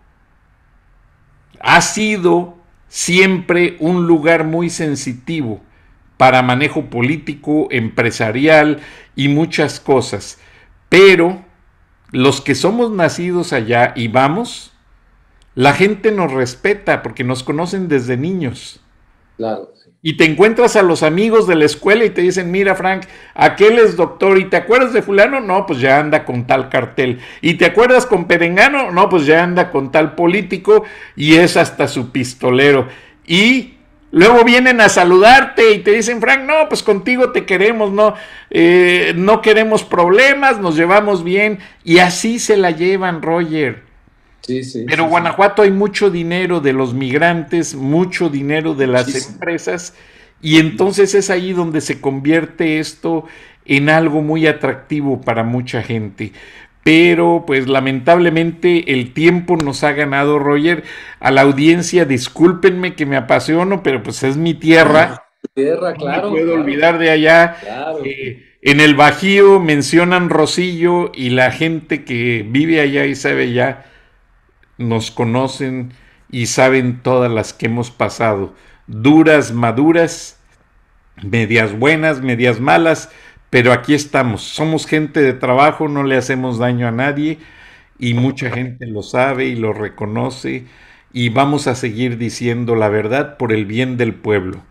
ha sido siempre un lugar muy sensitivo para manejo político, empresarial y muchas cosas. Pero los que somos nacidos allá y vamos, la gente nos respeta porque nos conocen desde niños. Claro. Sí. Y te encuentras a los amigos de la escuela y te dicen, mira Frank, aquel es doctor, ¿y te acuerdas de fulano? No, pues ya anda con tal cartel. ¿Y te acuerdas con Perengano? No, pues ya anda con tal político y es hasta su pistolero. Y luego vienen a saludarte y te dicen, Frank, no, pues contigo te queremos, no, no queremos problemas, nos llevamos bien. Y así se la llevan, Roger. Sí, sí. Pero sí, Guanajuato hay mucho dinero de los migrantes, mucho dinero de las muchísimo. empresas, y entonces es ahí donde se convierte esto en algo muy atractivo para mucha gente. Pero pues lamentablemente el tiempo nos ha ganado, Roger. A la audiencia, discúlpenme que me apasiono, pero pues es mi tierra. Tierra, No claro. me puedo Claro, olvidar de allá. claro. En el Bajío mencionan Rosillo y la gente que vive allá y sabe ya nos conocen y saben todas las que hemos pasado, duras, maduras, medias buenas, medias malas, pero aquí estamos, somos gente de trabajo, no le hacemos daño a nadie y mucha gente lo sabe y lo reconoce y vamos a seguir diciendo la verdad por el bien del pueblo,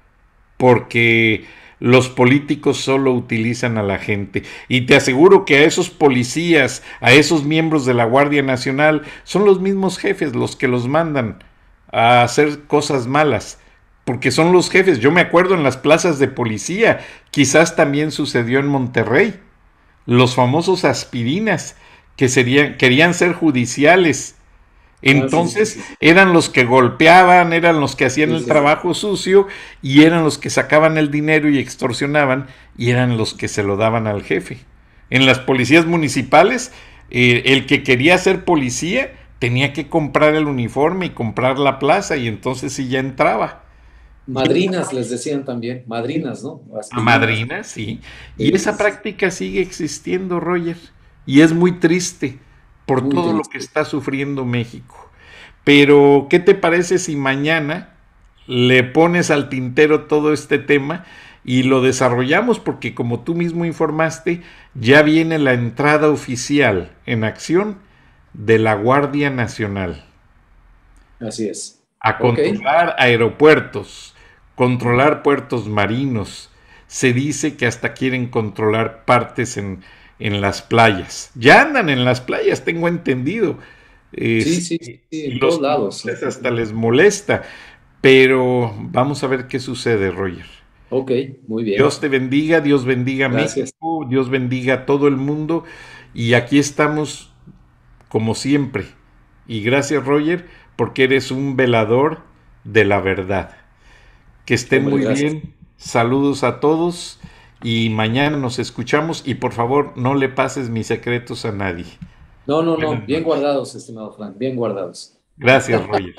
porque los políticos solo utilizan a la gente. Y te aseguro que a esos policías, a esos miembros de la Guardia Nacional, son los mismos jefes los que los mandan a hacer cosas malas, porque son los jefes. Yo me acuerdo en las plazas de policía, quizás también sucedió en Monterrey, los famosos aspirinas, que querían ser judiciales. Entonces eran los que golpeaban, eran los que hacían el trabajo sucio y eran los que sacaban el dinero y extorsionaban y eran los que se lo daban al jefe. En las policías municipales, el que quería ser policía tenía que comprar el uniforme y comprar la plaza y entonces sí ya entraba. Madrinas les decían también, madrinas, ¿no? A Aspirinas. madrinas, sí. Y esa práctica sigue existiendo, Roger. Y es muy triste por Muy todo lo triste. que está sufriendo México. Pero, ¿qué te parece si mañana le pones al tintero todo este tema y lo desarrollamos? Porque como tú mismo informaste, ya viene la entrada oficial en acción de la Guardia Nacional Así es. a Ok. controlar aeropuertos, controlar puertos marinos. Se dice que hasta quieren controlar partes en las playas. Ya andan en las playas, tengo entendido. Sí, sí, sí, Y en los todos lados. turistas hasta les molesta. Pero vamos a ver qué sucede, Roger. Ok, muy bien. Dios te bendiga, Dios bendiga a Gracias. México, Dios bendiga a todo el mundo. Y aquí estamos como siempre. Y gracias, Roger, porque eres un velador de la verdad. Que estén Hombre, muy gracias. bien. Saludos a todos. Y mañana nos escuchamos. Y por favor, no le pases mis secretos a nadie. No, no, no. Buenas Bien noches. guardados, estimado Frank. Bien guardados. Gracias, Roger.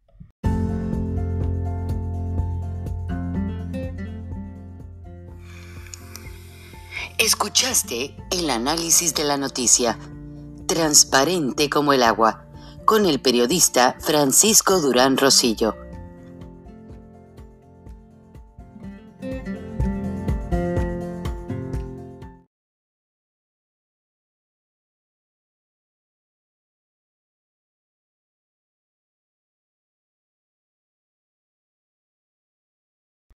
Escuchaste el análisis de la noticia, transparente como el agua, con el periodista Francisco Durán Rosillo.